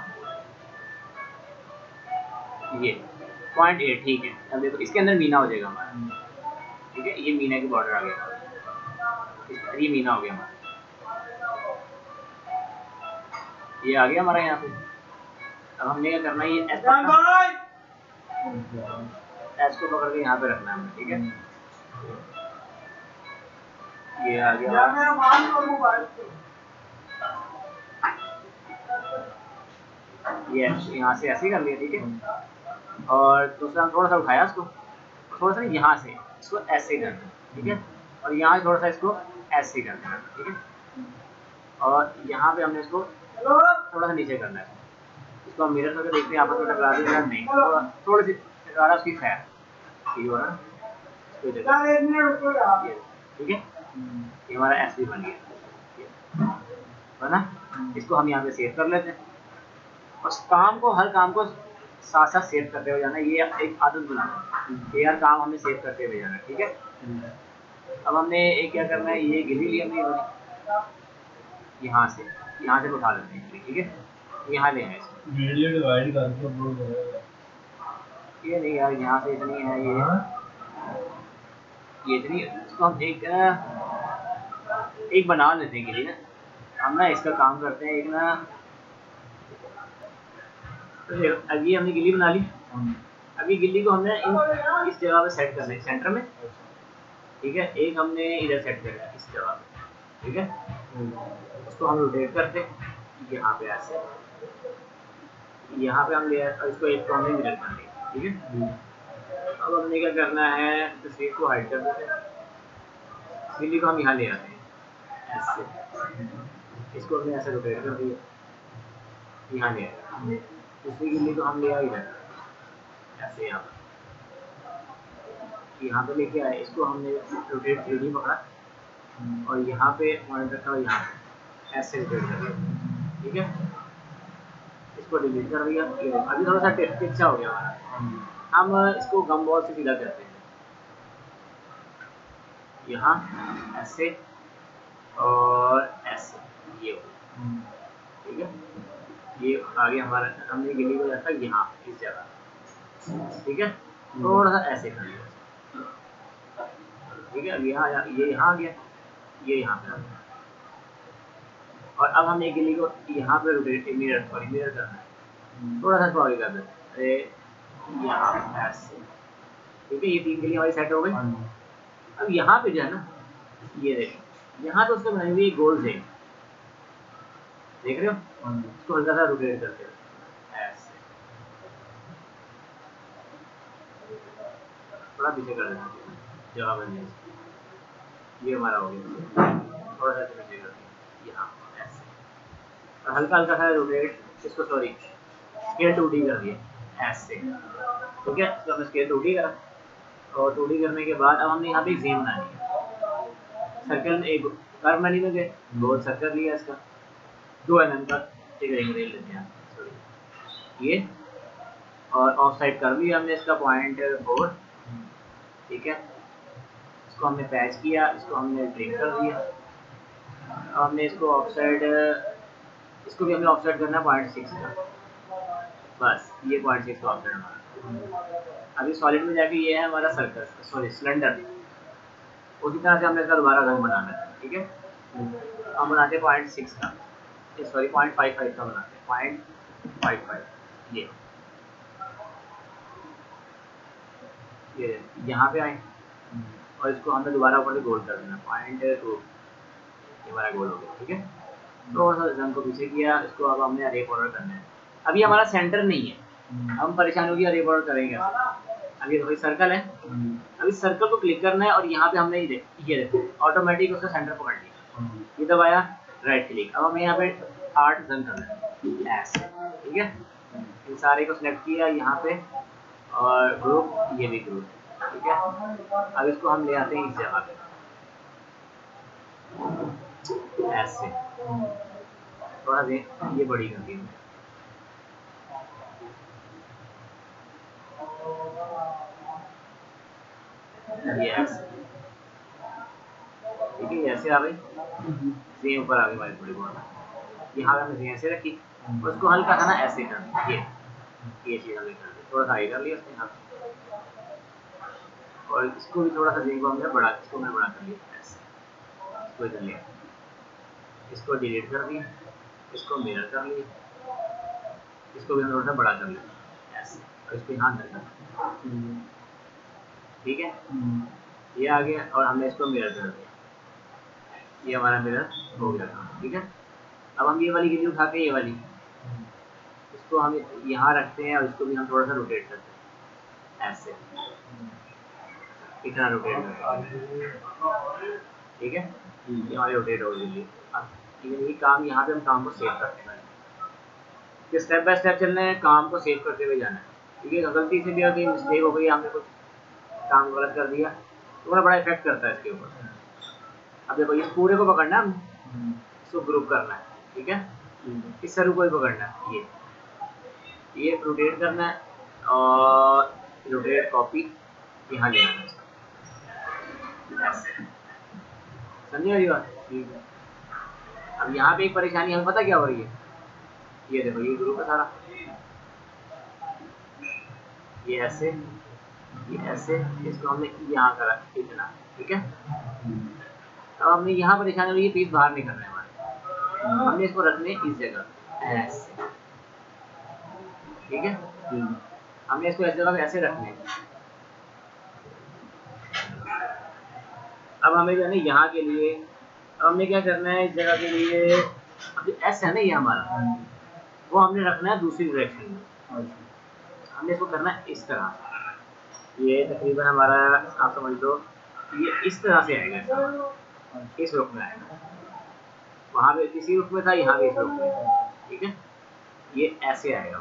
ये पॉइंट एट, ठीक है। अब देखो इसके अंदर मीना हो जाएगा हमारा, ठीक है। ये मीना की बॉर्डर आ गया, ये मीना हो गया हमारा, ये आ गया हमारा यहाँ पे। अब हमने क्या करना है, ये एस एस को पकड़ के यहाँ पे रखना है, ठीक है। ये आ गया, ये यहाँ से ऐसे ही कर लिया, ठीक है। और दूसरा हम थोड़ा सा उठाया इसको, थोड़ा सा यहाँ से इसको ऐसे करना, ठीक है। और यहाँ थोड़ा सा इसको ऐसे करना है, ठीक है। और यहाँ पे हमने इसको थोड़ा सा नीचे करना है, इसको हम मिरर करके देखते हैं आपस में टकरा रही है नहीं, थोड़ा थोड़ी सी टकरा उसकी खैर, ठीक है ना, ठीक है। ये हमारा एस भी बन गया, बना। इसको हम यहाँ पे सेव कर लेते हैं। और काम को, हर काम को साथ साथ सेव करते हुए जाना, ये एक आदत बनाना, ये हर काम हमें सेव करते हुए जाना, ठीक है। अब हमने एक क्या करना है, ये गिली ली हमने यहाँ से, यहाँ से उठा लेते हैं, ठीक है। यहाँ ले आए वीडियो डिवाइड कर, ये नहीं यार, यहाँ से इतनी है, ये ये इतनी, इसको हम एक एक बना लेते हैं गिली ना, हम ना इसका काम करते हैं एक ना। अभी हमने गिल्ली बना ली, अभी गिल्ली को हमने इन इस जगह पे सेट करना है, सेंटर में, ठीक है। एक हमने इधर सेट करना है इस जगह पे, ठीक है। उसको हम रोटेट करते हैं यहाँ पे ऐसे, यहाँ पे हम ले आए और इसको एक को हमने मिरर कर लिया, ठीक है। अब हमने क्या करना है, तस्वीर को हाइड कर देते हैं, गिल्ली को हम यहाँ ले आते हैं ऐसे, इसको हमने ऐसे रोटेट कर दिया, यहाँ ले आए। दूसरी गिल्ली को हम ले आए इधर ऐसे, यहाँ पर यहाँ पे लेके आए, इसको हमने रोटेट थ्री डी पकड़ा और यहाँ पे पॉइंट रखा और यहाँ पे ऐसे रोटेट कर दिया, ठीक है। इसको डिलीट कर दिया, अभी थोड़ा सा टिप्चा हो गया हमारा। हम इसको गम बॉल से सीधा करते हैं, यहाँ ऐसे और ऐसे, ये हो, ठीक है। ये आगे हमारा, हमने गिल्ली को रखा यहाँ इस जगह, ठीक है। थोड़ा सा ऐसे कर लिया, ठीक है। अब यहाँ ये यहाँ आ गया, ये यहाँ पे आ गया। और अब हम एक गिल्ली को यहाँ पे रोटेट, मिरर सॉरी मिरर करना है, थोड़ा सा इसको आगे कर देते, अरे यहाँ ऐसे, ठीक है। ये तीन गिल्ली हमारी सेट हो गई। अब यहाँ पे जो है ना, ये देखो यहाँ पे उसको बनाई हुई गोल से, देख रहे हो, इसको हल्का सा रोटेट करते हो ऐसे, थोड़ा पीछे कर देना जगह बन जाए, ये हमारा हो गया। थोड़ा सा पीछे कर दिया यहाँ ऐसे, और हल्का हल्का सा रोटेट, इसको सॉरी स्केल टू डी कर दिया ऐसे, ठीक है। इसको हमने स्केल टू डी करा, और टू डी करने के बाद अब हमने यहाँ पे एक जेम बनानी है, सर्कल एक कर्व बनी में गए, गोल सर्कल लिया इसका दो एम एम का, एक रिंग रेल लेते हैं सॉरी ये, और ऑफ साइड कर्व लिया हमने इसका पॉइंट फोर, ठीक है। इसको हमने पैच किया, इसको हमने ट्रिम कर दिया। अब हमने इसको ऑफसेट, इसको भी हमें ऑफसेट करना है पॉइंट सिक्स का, बस ये पॉइंट सिक्स का ऑफसेट हमारा। अभी सॉलिड में जाके ये है हमारा सर्कल, सॉरी सिलेंडर, उसी तरह से हमने इसका दोबारा रंग बनाना है। ठीक है, हम बनाते हैं पॉइंट सिक्स का, सॉरी पॉइंट फाइव फाइव का बनाते हैं, पॉइंट फाइव फाइव। ये ये यहाँ पे आए और इसको हमें दोबारा ऊपर से गोल कर देना, पॉइंट टू, ये हमारा गोल हो गया। ठीक है, थोड़ा सा रंग को पीछे किया, इसको अब हमने अरे बॉर्डर करना है। अभी हमारा सेंटर नहीं है, हम परेशान होगी अरे बॉर्डर करेंगे। अभी ये सर्कल है, अभी सर्कल को क्लिक करना है और यहाँ पे हमने ये ये देखो ऑटोमेटिक उसका सेंटर पकड़ लिया, ये दबाया राइट क्लिक। अब हमें यहाँ पे आर्ट रन करना है ऐसे। ठीक है, इन सारे को सिलेक्ट किया यहाँ पे और ग्रुप, ये भी ग्रुप। ठीक है, अब इसको हम ले आते हैं इस जगह पे ऐसे, थोड़ा दे ये बड़ी कर दी, ये ऐसे। ठीक है, ऐसे आ गई, सेम ऊपर आ गई हमारी थोड़ी बहुत। यहाँ पे हमने ऐसे रखी और उसको हल्का सा ना ऐसे कर दिया, ये ये चीज़ हमने कर दी, थोड़ा सा हाई कर लिया उसके यहाँ, और इसको भी थोड़ा सा जेब को हमने बड़ा, इसको मैं बड़ा कर लिया ऐसे, इसको इधर लिया, इसको डिलीट कर दिया, इसको मिरर कर लिया, इसको भी हम थोड़ा सा बड़ा कर लिया ऐसे, और इसको यहाँ अंदर कर। ठीक है, ये आ गया और हमने इसको मिरर कर दिया, ये हमारा मिरर हो गया था। ठीक है, अब हम ये वाली गिली उठा के ये वाली, इसको हम यहाँ रखते हैं और इसको भी हम थोड़ा सा रोटेट करते हैं ऐसे, इतना रोटेट करते हैं। ठीक है, ये हमारी रोटेट हो गई। अब ये काम, यहाँ पे हम काम को सेव करते हैं, कि स्टेप बाय स्टेप चलना है, काम को सेव करते हुए जाना है। ठीक है, गलती से भी अगर मिस्टेक हो गई, हमने कुछ काम गलत कर दिया तो बड़ा बड़ा इफेक्ट करता है इसके ऊपर। अब देखो इस पूरे को पकड़ना है, इसको ग्रुप करना है। ठीक है, इस सरू को ही पकड़ना है, ये ये रोटेट करना है और रोटेट कॉपी यहाँ ले आना है, समझे मेरी बात? ठीक है, अब यहाँ पे एक परेशानी हमें पता क्या हो रही है, ये देखो ये ग्रुप है सारा, ये ऐसे, ये ऐसे, इसको हमने यहाँ करा इतना। ठीक है, अब हमने यहाँ परेशानी हो रही है, पीस बाहर नहीं करना है हमारे, हमने इसको रखने इस जगह ऐसे। ठीक है, हमने इसको इस जगह पे ऐसे रखने। अब हमें जो है ना यहाँ के लिए, अब हमने क्या करना है, इस जगह के लिए अब एस है ना ये हमारा, वो हमने रखना है दूसरी डायरेक्शन में। हमने इसको करना है इस तरह, ये तकरीबन हमारा आप समझ लो ये इस तरह से आएगा, इस रुख में आएगा, वहाँ पे किसी रुख में था, यहाँ पे इस रुख में। ठीक है, ये ऐसे आएगा,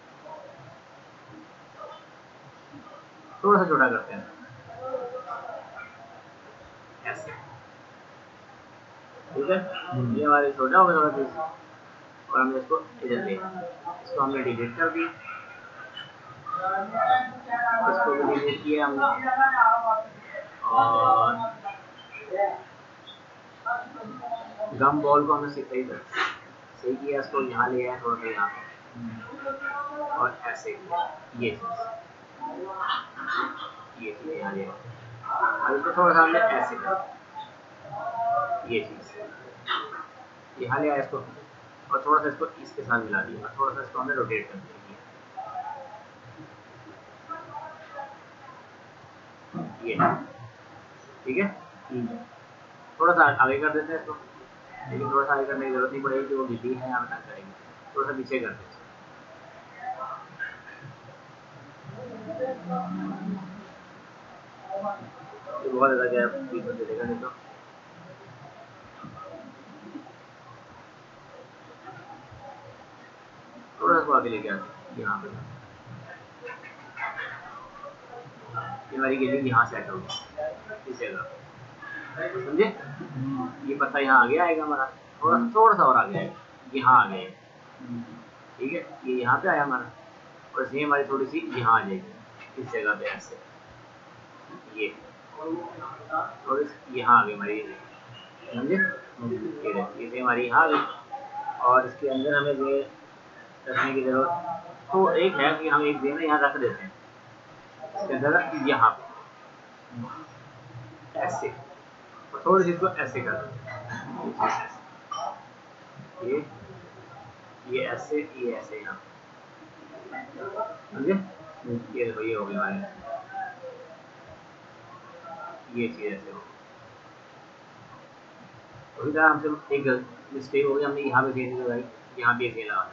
थोड़ा सा छोटा करते हैं ऐसे। ठीक है, ये हमारे छोटा होगा थोड़ा पीस, और हमने इसको इधर लिया, इसको हमने डिलीट कर दिया, इसको भी डिलीट किया हमने, और गम बॉल को हमने सही कर सही किया, इसको यहाँ ले आया थोड़ा सा यहाँ, और ऐसे ये चीज़ ये चीज़ यहाँ ले आया, और इसको थोड़ा सा हमने ऐसे कर, ये चीज़ यहाँ ले आया इसको, और थोड़ा सा इसको इसके साथ मिला दिया, और थोड़ा सा इसको हमने रोटेट कर दिया ये। ठीक है, थोड़ा सा आगे कर देते हैं इसको, लेकिन थोड़ा सा आगे करने की जरूरत नहीं पड़ेगी, वो गिटी है यहाँ तक करेंगे, थोड़ा सा पीछे कर देते हैं, बहुत ज़्यादा गैप बीच में चलेगा नहीं तो। थोड़ा सा आगे लेके आते यहाँ पे, ये हमारी गेलिंग यहाँ सेट होगी इस जगह, समझे? ये पत्ता यहाँ आगे आएगा हमारा, थोड़ा थोड़ा सा और आगे आएगा, यहाँ आ गया। ठीक है, ये यहाँ पे आया हमारा, और सेम हमारी थोड़ी सी यहाँ आ जाएगी इस जगह पे ऐसे, ये और यहाँ आ गई हमारी, समझे, ये ये हमारी यहाँ आ गई। और इसके अंदर हमें ये रखने की जरूरत तो एक है कि हम एक जेन यहाँ रख देते हैं इसके अंदर, यहाँ पे ऐसे, और थोड़ी सी इसको ऐसे कर देते हैं, ये ये ऐसे, ये ऐसे यहाँ, समझे, ये देखो ये हो गया हमारे, ये चीज ऐसे हो, उसी तरह हमसे एक मिस्टेक हो गई, हमने यहाँ पे जेन लगाई, यहाँ पे जेन लगा,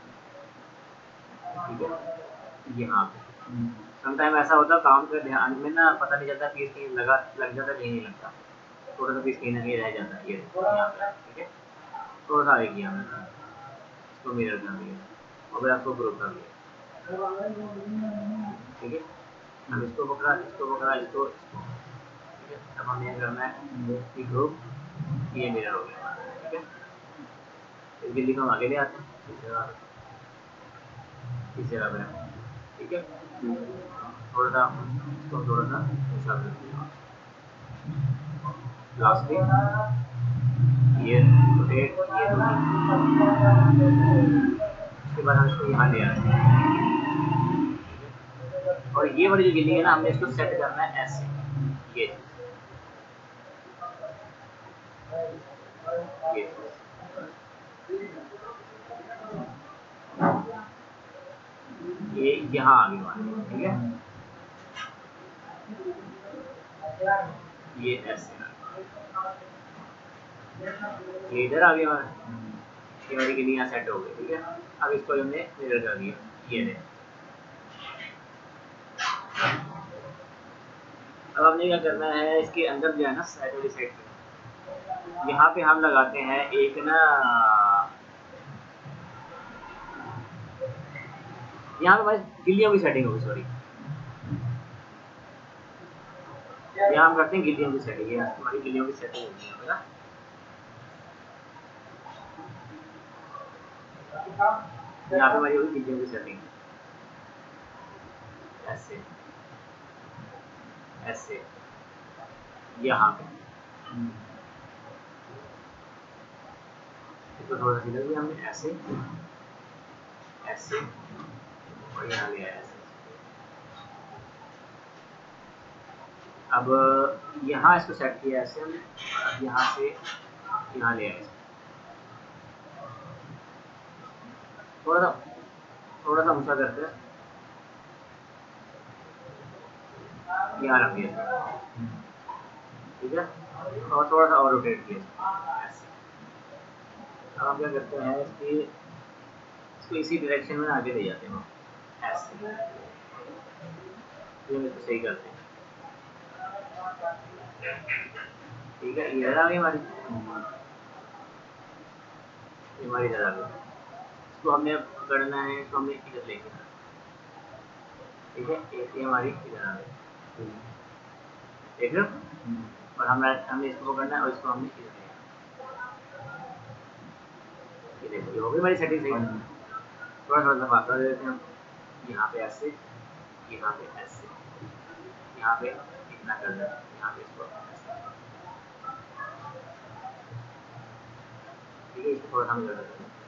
ठीक है, यहाँ पे समटाइम ऐसा होता है काम के ध्यान में ना पता नहीं चलता पीस कहीं लगा लग जाता कहीं नहीं लगता, थोड़ा सा पीस कहीं ना कहीं रह जाता है, ये यहाँ पे, ठीक है, थोड़ा सा आगे किया मैंने, इसको मिरर कर दिया और फिर आपको ग्रुप कर दिया, ठीक है, अब इसको पकड़ा, इसको पकड़ा, इसको इसको, ठीक है, अब हमें ये करना है ग्रुप, ये मिरर हो गया, ठीक है, इस बिल्ली को हम आगे ले आते हैं इस जगह पे, इस जगह पे, ठीक है, थोड़ा सा इसको थोड़ा सा ऊंचा कर दिया, लास्ट में ये रोटेट, ये उसके बाद हम इसको यहाँ ले आते हैं, और ये वाली जो गिल्ली है ना हमने इसको सेट करना है ऐसे, ये ये ये यहाँ आ गई हमारी, ठीक है, ये ऐसे ये इधर आ गया हमारा, ये वाली गिल्ली यहाँ सेट हो गई, ठीक है, अब इसको हमने मिरर कर दिया, ये दे, अब हमने क्या करना है, इसके अंदर जो है ना साइड वाली साइड पे यहाँ पे हम लगाते हैं एक ना, यहाँ पे हमारी गिल्लियों की सेटिंग होगी, सॉरी यहाँ हम करते हैं गिल्लियों की सेटिंग, यहाँ हमारी गिल्लियों की सेटिंग होगी है ना, यहाँ पे हमारी होगी गिल्लियों की सेटिंग, ऐसे ऐसे यहाँ पे इसको थोड़ा सा दिया हमने ऐसे ऐसे और यहाँ लिया ऐसे, अब यहाँ इसको सेट किया ऐसे हमने, अब यहाँ से यहाँ ले आए, थोड़ा सा थोड़ा सा ऊंचा करते हैं, यहाँ रख दिया, ठीक है, और थोड़ा सा और रोटेट किया ऐसे, अब हम क्या करते हैं इसकी इसको इसी डायरेक्शन में आगे ले जाते हैं ऐसे, ये तो सही करते हैं, ठीक है, ये आ गई हमारी, ये हमारी इधर आ गई, इसको हमने पकड़ना है, इसको हमने इधर लेके आना, ठीक है, ये हमारी इधर आ गई, देख लो, और हमने हमने इसको पकड़ना है और इसको हमने इधर ले आना, ये देखो ये हो गई हमारी सेटिंग सही, थोड़ा थोड़ा सा बात कर देते हैं हम, यहाँ पे ऐसे, यहाँ पे ऐसे, यहाँ पे इतना कर देते हैं, यहाँ पे इसको ऐसे, ठीक है, इसको थोड़ा हम कर देते हैं,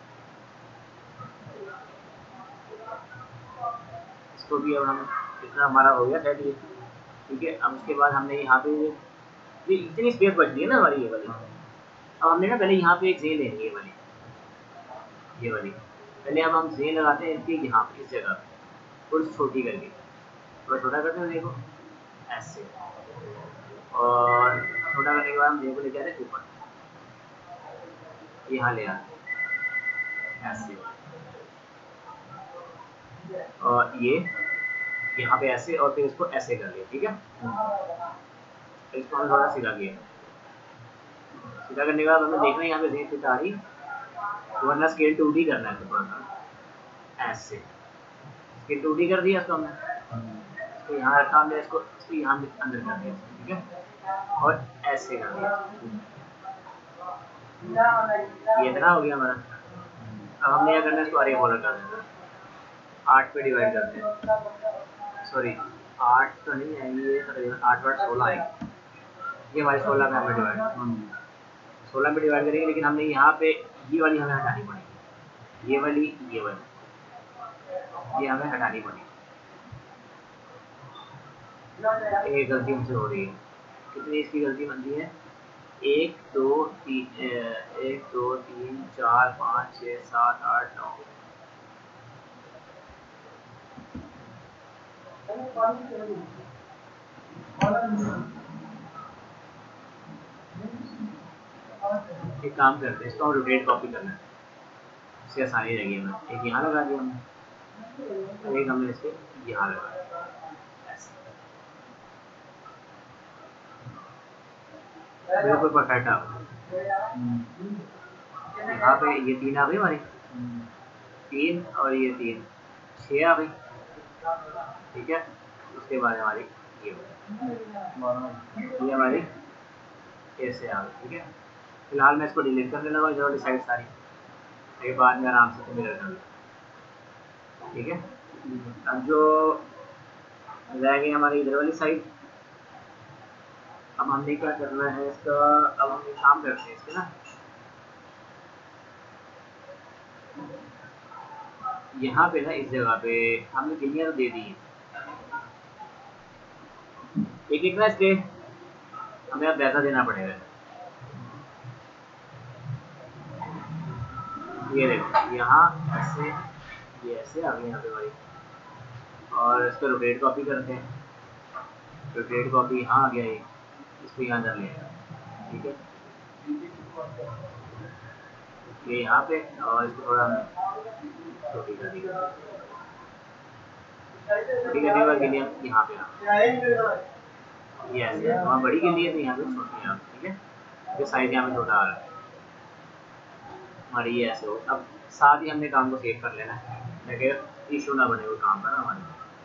इसको भी अब हम इतना हमारा हो गया सेट ये, ठीक है, अब उसके बाद हमने यहाँ पे ये इतनी स्पेस बच गई है ना हमारी ये वाली, अब हमने ना पहले यहाँ पे एक जेन लेनी है, ये वाली ये वाली पहले अब हम जेन लगाते हैं इसकी यहाँ पे इस जगह पे, थोड़ी छोटी करके, थोड़ा छोटा करते हैं देखो ऐसे, और छोटा करने के बाद हम जेन को लेके आते हैं ऊपर, यहाँ ले आते हैं ऐसे, और ये यहाँ पे ऐसे, और फिर इसको ऐसे कर लिया, ठीक है, इसको हमने थोड़ा सीधा किया, सीधा करने के बाद हमें देखना है यहाँ पे जेन फिट आ रही, वरना स्केल टू डी करना है, थोड़ा सा ऐसे स्केल टू डी कर दिया इसको हमने, इसको यहाँ रखा हमने, इसको इसको यहाँ अंदर कर दिया, ठीक है, और ऐसे कर दिया, ये इतना हो गया हमारा, अब हमने क्या करना है, इसको आगे फॉलो कर देना, आठ पे डिवाइड करते हैं, सॉरी आठ तो नहीं है ये, तकरीबन आठ आठ सोलह आएगी, ये हमारे सोलह में हमें डिवाइड सोलह में डिवाइड करेंगे, लेकिन हमने यहाँ पे ये वाली हमें हटानी पड़ेगी, ये वाली ये वाली ये हमें हटानी पड़ेगी। एक गलती हमसे हो रही है, कितनी इसकी गलती बनती है, एक दो तीन एक दो तीन चार पाँच छः सात आठ नौ, एक काम करते हैं, इसको रोटेट कॉपी करना है, इससे आसानी रहेगी हमें। एक यहाँ लगा दिया हमने, एक हमने इसके यहाँ लगा दिया, बिल्कुल परफेक्ट आ गया। यहाँ पे ये तीन आ गई हमारी, तीन और ये तीन, छः आ गई, ठीक है। उसके बाद हमारी ये ये हमारी ऐसे आ गई, ठीक है। फिलहाल मैं इसको डिलीट करने लगा जो वाली साइड सारी, फिर बाद में आराम से मिरर कर लूँ, ठीक है। अब जो रह गई हमारी इधर वाली साइड, अब हमने क्या करना है इसका, अब हम काम करते हैं इसके ना, यहाँ पे ना इस जगह पे हमने गिनिया तो दे दी है, एक एक ना इसके हमें अब पैसा देना पड़ेगा। ये देखो यहाँ ऐसे, ये ऐसे आ गई यहाँ पे भाई, और इसको रोटेट कॉपी करते हैं, रोटेट कॉपी यहाँ आ गया, ये इसको यहाँ कर लेंगे, ठीक है। ये यहाँ पे, और इसको थोड़ा छोटी कर दी, छोटी करने के बाद गिनिया यहाँ पे आ, ये ऐसे वहाँ बड़ी गिनी है तो यहाँ पे छोटी है, ठीक है। ये साइज यहाँ पे छोटा आ रहा है हमारी, ये ऐसे हो। अब साथ ही हमने काम को सेव कर लेना है, ताकि इशू ना बने वो काम का ना हमारे।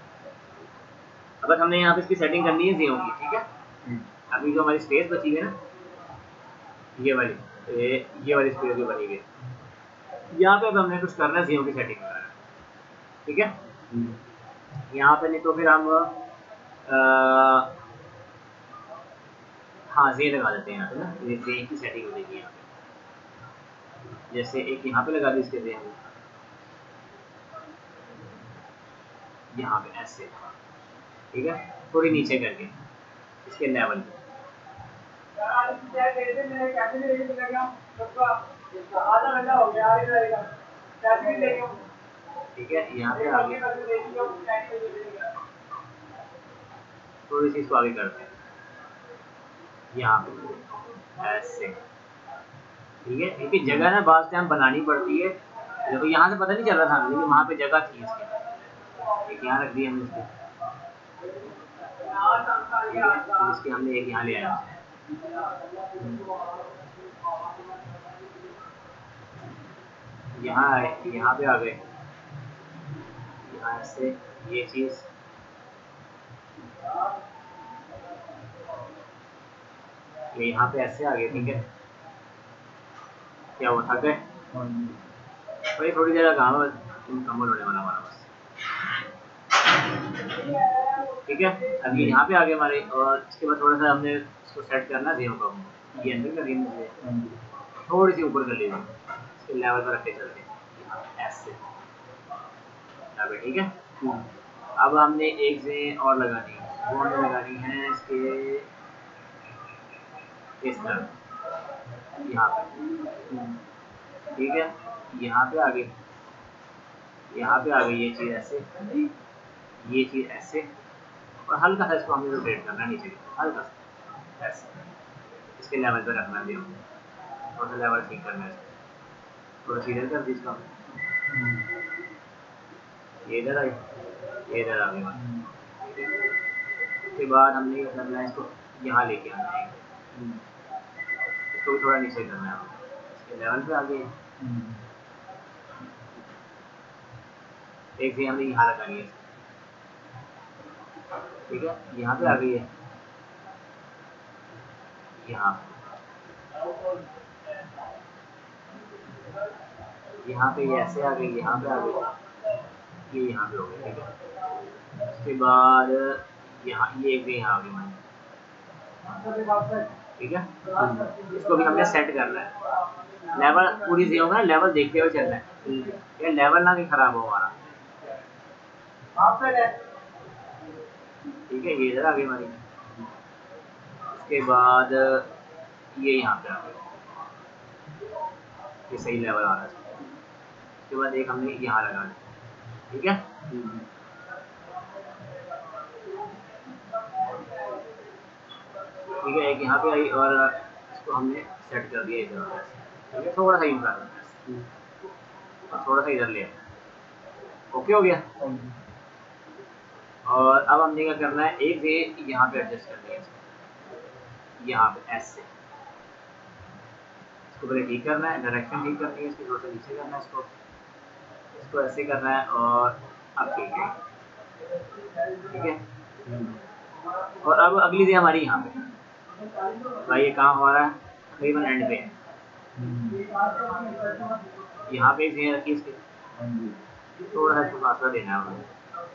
अब हमने यहाँ पे इसकी सेटिंग करनी है ज़ीरो की, ठीक है। अभी जो हमारी स्पेस बची है ना, ये वाली ये, ये वाली स्पेस जो बनी हुई है, यहाँ पे अब हमने कुछ करना है, ज़ीरो की सेटिंग करना है, ठीक है। यहाँ पे नहीं तो फिर हम आ, हाँ जे लगा देते हैं यहाँ पे ना, ये जे की सेटिंग हो जाएगी यहाँ पे। जैसे एक यहाँ पे लगा दी इसके जे, यहाँ पे ऐसे, ठीक है, थोड़ी नीचे करके इसके लेवल पे, ठीक है। यहाँ पे आगे थोड़ी सी इसको आगे करते हैं, यहाँ पे ऐसे, ठीक है। क्योंकि जगह ना बात टाइम बनानी पड़ती है, देखो यहाँ से पता नहीं चल रहा था, लेकिन वहाँ पे जगह थी इसकी, एक यहाँ रख दी हमने इसकी, तो इसके हमने एक यहाँ ले आया, यहाँ आए, यहाँ पे आ गए, यहाँ से ये चीज़ ये यहाँ पे ऐसे आ गए, ठीक है। क्या वो थक गए भाई, थोड़ी देर काम है, कमल होने वाला हमारा बस, ठीक है। अब ये यहाँ पे आ गए हमारे, और इसके बाद थोड़ा सा हमने इसको सेट करना है, का ये अंदर कर मुझे थोड़ी सी ऊपर कर लीजिए, इसके लेवल पर रखते चलते ऐसे, ठीक है। अब हमने एक से और लगानी है, वो हमने लगानी है इसके इस तरह यहाँ पे, ठीक है। यहाँ पे आ गई, यहाँ पे आ गई ये चीज़ ऐसे, ये चीज़ ऐसे, और हल्का सा इसको हमें रोटेट करना है नीचे, हल्का सा ऐसे, इसके लेवल पे रखना है, थोड़ा सा लेवल ठीक करना है, थोड़ा सीधे कर दी इसका, ये इधर आई, ये इधर आ गई, उसके बाद हमने ये करना है, इसको यहाँ लेके आना है, इसको भी थोड़ा नीचे करना है, इसके लेवल पे आ गई, एक से हमने यहाँ लगानी है, ठीक है। यहाँ पे आ गई है, यहाँ यहाँ पे ये ऐसे आ गई, यहाँ पे आ गई, ये यहाँ पे हो गई, ठीक है। उसके बाद यहाँ ये एक यहाँ आ गई, ठीक है, इसको भी हमने सेट करना है। लेवल पूरी सी होगा, लेवल देखते हुए चलना है, ये लेवल ना भी खराब हो हमारा। ठीक है, ये इधर आ गई हमारी। उसके बाद ये यहाँ पे आ गया, ये सही लेवल आ रहा है। उसके बाद एक हमने यहाँ लगाना, ठीक है। ठीक है, एक यहाँ पे आई और इसको हमने सेट कर दिया इधर। ठीक है, थोड़ा सा इधर और थोड़ा सा इधर ले आए। ओके हो गया। और अब हमने क्या करना है, एक ये यहाँ पे एडजस्ट करनी है, यहाँ पे ऐसे इसको पहले ठीक करना है, डायरेक्शन ठीक करनी है इसकी, थोड़ा सा नीचे करना है इसको, इसको ऐसे करना है और अब ठीक है। ठीक है, और अब अगली चीज़ हमारी यहाँ पे भाई, ये काम हमारा तकरीबन एंड पे है। यहाँ पे एक रखी इसके, थोड़ा सा इसको फासला देना है हमें,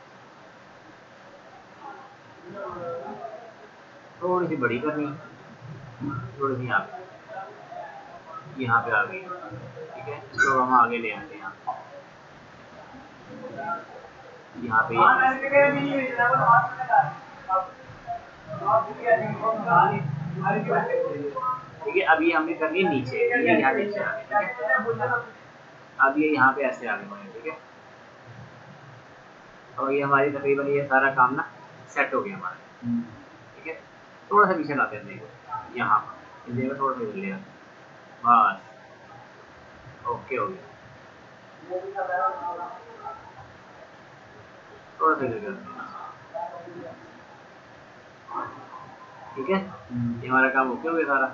थोड़ी सी बड़ी करनी, थोड़ी सी यहाँ पे यहाँ पे आ गई। ठीक है, इसको हम आगे ले आते हैं यहाँ पे। ठीक है, अब ये हमने करनी है नीचे, ये यहाँ नीचे आ गए। अब ये यहाँ पे ऐसे आ गए। ठीक है, और ये हमारी तकरीबन ये सारा काम ना सेट हो गया हमारा। ठीक है, थोड़ा सा पीछे लाते हैं यहाँ पर, जगह थोड़ा सा ले आते, बस ओके हो गया। थोड़ा सा इधर, ठीक है, ये हमारा काम ओके हो गया सारा।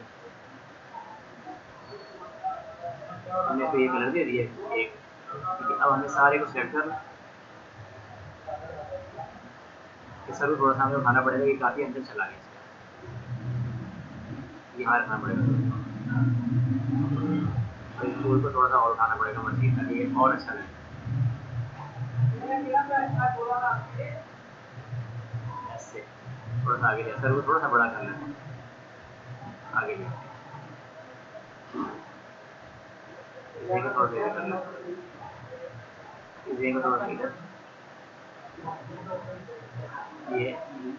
हमने तो ये कलर दे दिए एक। ठीक है, अब हमें सारे को सेलेक्ट करना, सर थोड़ा सा हमें उठाना पड़ेगा, ये काफ़ी अंदर चला गया, यहाँ रखना पड़ेगा, तो फूल को थोड़ा सा और उठाना पड़ेगा मशीन, ताकि ये और अच्छा लगे। ऐसे थोड़ा सा आगे लिया, सर को थोड़ा सा बड़ा कर लेना, आगे लिया, इसे को थोड़ा सा कर लेना, इसे को थोड़ा सा इधर, ये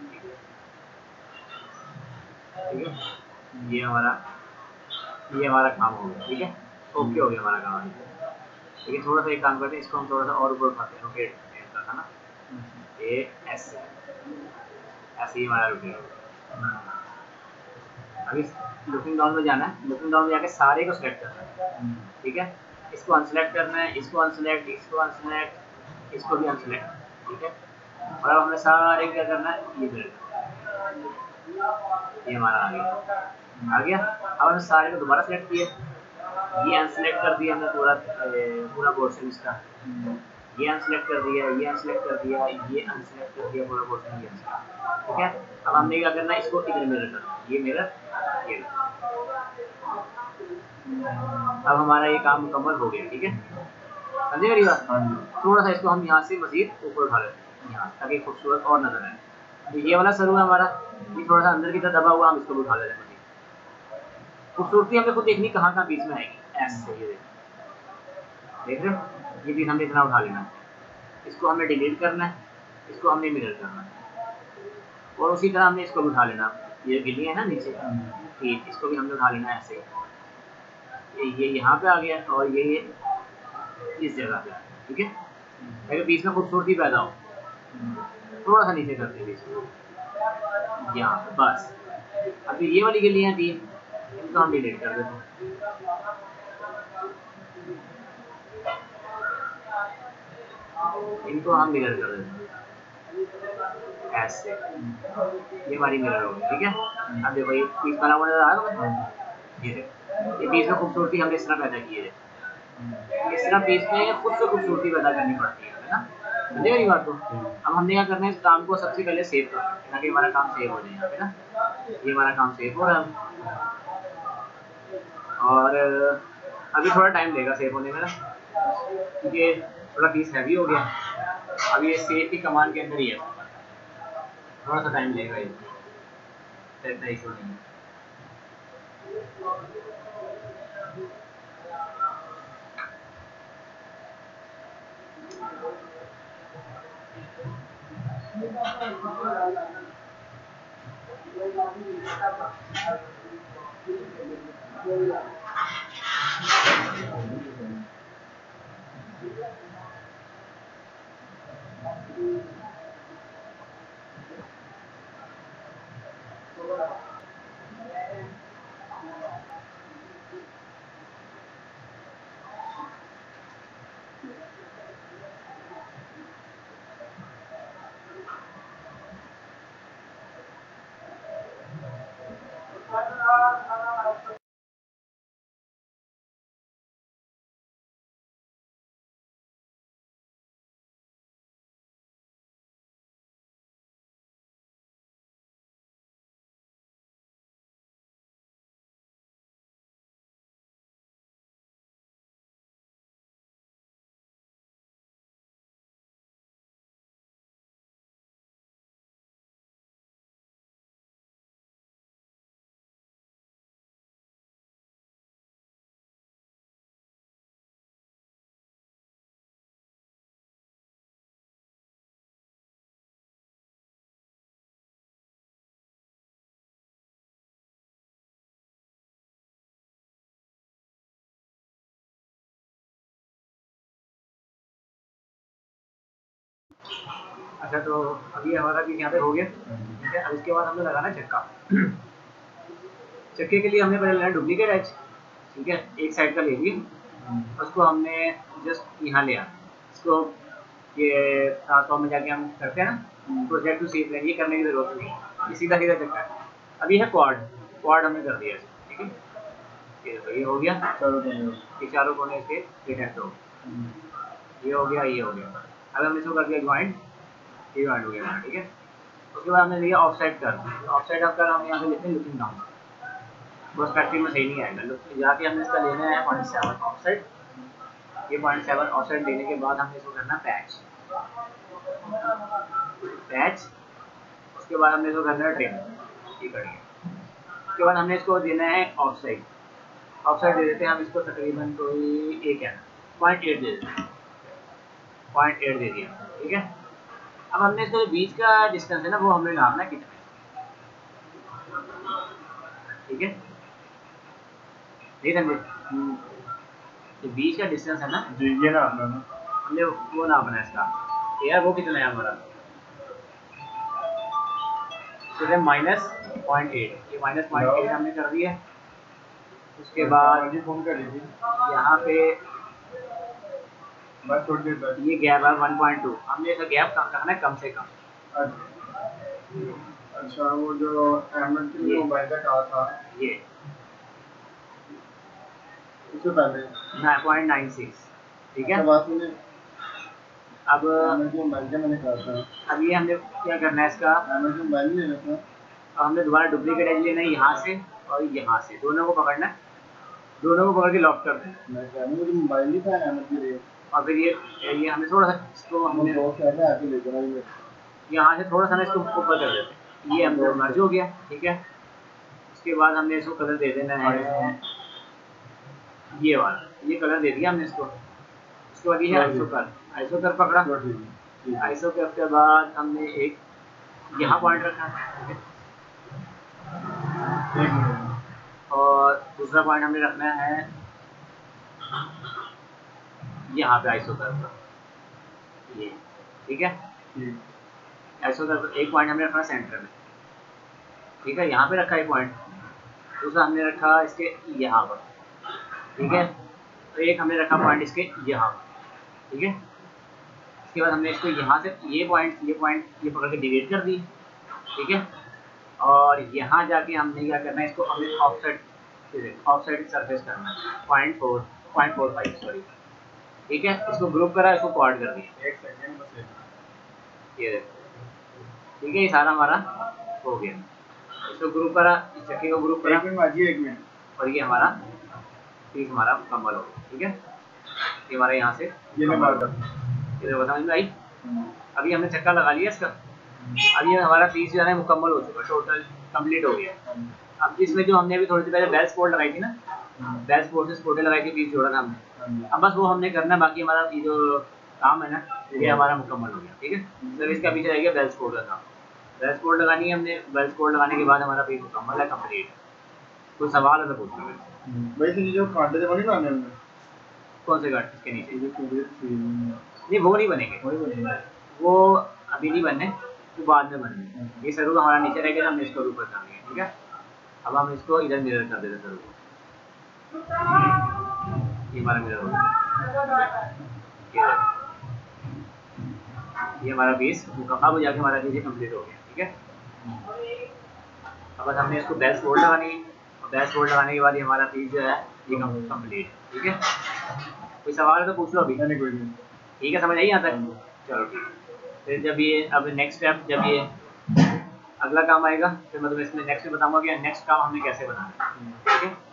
ठीक है, ये हमारा ये हमारा काम हो गया। ठीक है, ओके हो गया हमारा काम। ठीक है, थोड़ा सा एक काम करते हैं, इसको हम थोड़ा सा और ऊपर उठाते हैं, रोटेट करता था ना, ये ऐसे ऐसे ही हमारा रोटेट होगा। अभी लुकिंग डाउन में जाना है, लुकिंग डाउन में जाके सारे को सिलेक्ट करना है। ठीक है, इसको अनसेलेक्ट करना है, इसको अनसेलेक्ट, इसको अनसेलेक्ट, इसको भी अनसेलेक्ट। ठीक है, और अब हमें सारे क्या करना है, ये ये हमारा आ गया आ गया अब हमने सारे को दोबारा सेलेक्ट किया, ये अनसेलेक्ट कर दिया हमने पूरा पूरा पोर्शन इसका, ये अनसेलेक्ट कर दिया, ये अनसेलेक्ट कर दिया, ये अनसेलेक्ट कर दिया पूरा पोर्शन। ठीक है, अब हमने क्या करना है, इसको इधर मिरर करना, ये मिरर, ये अब हमारा ये काम मुकम्मल हो गया। ठीक है, समझे मेरी बात? थोड़ा सा इसको हम यहाँ से मजीद ऊपर उठा लेते हैं यहाँ, ताकि खूबसूरत और नजर आए। तो ये वाला सरू है हमारा, ये थोड़ा सा अंदर की तरफ दबा हुआ, हम इसको भी उठा लेते हैं। खूबसूरती हमें खुद देखनी कहाँ कहाँ बीच में आएगी, ऐसे ये देख रहे हो, ये भी हमने इतना उठा लेना है, इसको हमने डिलीट करना है, इसको हमने मिरर करना है, और उसी तरह हमने इसको भी उठा लेना, ये गिल्ली है ना नीचे, ठीक, इसको भी हमने उठा लेना ऐसे, ये ये यहाँ पे आ गया और ये ये इस जगह पे आ गया। ठीक है, ताकि बीच में खूबसूरती पैदा हो, थोड़ा सा नीचे करते हैं इसको यहाँ पे, बस। अब ये वाली गिल्लियाँ तीन, इनको हम डिलीट कर देते हैं, इनको हम मिरर कर देते हैं ऐसे, ये हमारी मिरर होगी। ठीक है, अब देखो ये पीस बना हुआ नजर आ रहा है, ये देखो, ये पीस में खूबसूरती हमने इस तरह पैदा की है, इस तरह पीस में खुद से खूबसूरती पैदा करनी पड़ती है ना, समझे मेरी बात को? अब हमने क्या करना है, इस काम को सबसे पहले सेव करना है, ताकि हमारा काम सेव हो जाए यहाँ पे ना, ये हमारा काम सेव हो रहा है, और अभी थोड़ा टाइम लेगा सेव होने में ना, क्योंकि थोड़ा पीस हैवी हो गया। अब ये सेव की कमांड के अंदर ही है, थोड़ा सा टाइम लेगा ये। तो इतना इशू नहीं है। अच्छा तो अभी हमारा भी यहाँ पे हो गया, ठीक है। अब इसके बाद हमने लगाना चक्का। चक्के के लिए हमने पहले लेना डुप्लीकेट एच, ठीक है। एक साइड का लेंगे, उसको हमने जस्ट यहाँ ले आना, इसको ये ट्रांसफॉर्म में जाके हम करते हैं ना प्रोजेक्ट टू सीट लेंगे, करने की जरूरत नहीं, ये सीधा सीधा चक्का है। अभी है क्वाड, क्वाड हमने कर दिया, ठीक है। ये तो ये हो गया, ये चारों कोने इसके डिटेक्ट हो, ये हो गया, ये हो गया। अब हमने इसको कर दिया ज्वाइंट, ये ज्वाइंट हो गया, ठीक है। उसके बाद हमने लिया ऑफसेट कर, ऑफसेट अब कर हम यहाँ पे लिखते हैं लुकिंग डाउन, पर्सपेक्टिव में सही नहीं आएगा। लुक जाके हमने इसका लेना है पॉइंट सेवन ऑफसेट, ये पॉइंट सेवन ऑफसेट लेने के बाद हमने इसको करना पैच, पैच। उसके बाद हमने इसको करना है ट्रिम, ये करिए। उसके बाद हमने इसको देना है ऑफसाइड, ऑफसाइड दे देते हैं हम इसको तकरीबन कोई एक है पॉइंट एट दे देते हैं, पॉइंट एट दे दिया, ठीक है। अब हमने इसको बीच का डिस्टेंस है ना वो हमने नापना है कितना, ठीक है। नहीं समझे, तो बीच का डिस्टेंस है ना जी ये ना अपना हमने वो नापना है इसका, यार वो कितना है हमारा, तो माइनस पॉइंट एट, ये माइनस पॉइंट एट हमने कर दिया। उसके बाद फोन कर लीजिए यहाँ पे बस छोड़ देता है, ये गैप है वन पॉइंट टू, हमने इसका गैप कम रखना है, कम से कम। अच्छा वो जो अहमद के लिए मोबाइल का कहा था ये उससे पहले नाइन पॉइंट नाइन सिक्स, ठीक है। बात मैंने अब मोबाइल का मैंने कहा था, अब ये हमने क्या करना है इसका, अहमद के मोबाइल लेना था, अब हमने दोबारा डुप्लीकेट एज लेना है यहाँ से और यहाँ से, दोनों को पकड़ना है, दोनों को पकड़ के लॉक कर देना। मैं कह रहा हूँ मोबाइल नहीं था अहमद के लिए, और फिर ये ये हमें थोड़ा सा इसको हमने आके लेकर आएंगे, यहाँ से थोड़ा सा ना इसको ऊपर कर देते हैं, ये हमने मर्ज हो गया, ठीक है। उसके बाद हमने इसको कलर दे देना है ये वाला, ये कलर दे दिया हमने इसको। उसके बाद ये है आइसोकर, आइसोकर पकड़ा, आइसोकर के बाद हमने एक यहाँ पॉइंट रखा, ठीक है। और दूसरा पॉइंट हमने रखना है यहाँ पे आइसोकर पर, ये ठीक है। आइसोकर पर एक पॉइंट हमने रखना सेंटर में, ठीक है, यहाँ पे रखा एक पॉइंट, दूसरा हमने रखा इसके यहाँ पर, ठीक है। तो एक हमने रखा पॉइंट इसके यहाँ पर, ठीक है। इसके बाद हमने इसको यहाँ से ये पॉइंट ये पॉइंट ये पकड़ के डिलीट कर दी, ठीक है। और यहाँ जाके हमने क्या करना है, इसको हमें ऑफसेट ऑफसेट सरफेस करना है point four point four five sorry, ठीक है। इसको ग्रुप करा, इसको क्वाड कर दिया, एक सेकंड बस, ये देखो, ठीक है। ये सारा हमारा हो गया, इसको ग्रुप करा, इस चक्के को ग्रुप करा, एक मिनट एक मिनट, और ये हमारा पीस हमारा मुकम्मल हो गया, ठीक है। ये हमारे यहाँ से ये मैं बात करता ये देखो समझ में आई। अभी हमने चक्का लगा लिया इसका, अब ये हमारा पीस जो है मुकम्मल हो चुका, टोटल कंप्लीट हो गया। अब इसमें जो हमने अभी थोड़ी देर पहले बेल सपोर्ट लगाई थी ना, बेल सपोर्ट से सपोर्टें लगाई थी, पीस जोड़ा था हमने, अब बस वो हमने करना है, बाकी हमारा ये जो काम है ना ये हमारा मुकम्मल हो गया। ठीक है, सिर्फ इसका पीछे रह गया बेल सपोर्ट का काम। बेल सपोर्ट लगानी है हमने, बेल सपोर्ट लगाने के बाद हमारा पीस मुकम्मल है, कंप्लीट। कोई सवाल है तो पूछ लो मेरे। वैसे ये जो कांटे थे वो नहीं लाने हमने? कौन से काट इसके नीचे? ये जो पूरे थे नहीं वो नहीं बनेंगे, वही बनेंगे। वो अभी नहीं बनने, वो बाद में बनने। ये सरू हमारा नीचे रह गया, हमने इसको ऊपर कर लिया। ठीक है, अब हम इसको इधर मिरर कर देते सरू को। ये हमारा मिरर हो गया, ये हमारा पीस अब हो जाके हमारा पीस कंप्लीट हो गया। ठीक है, अब बस हमने इसको बेल सपोर्ट लगानी है, और बेल सपोर्ट लगाने के बाद ये हमारा पीस जो है ये कंप्लीट। ठीक है, कोई सवाल है तो पूछ लो अभी। नहीं कोई नहीं। ठीक है, समझ आई यहाँ तक? चलो ठीक है, फिर जब ये अब नेक्स्ट स्टेप, जब ये अगला काम आएगा फिर मैं तुम्हें इसमें नेक्स्ट में बताऊंगा कि नेक्स्ट काम हमने कैसे बनाना है। ठीक है।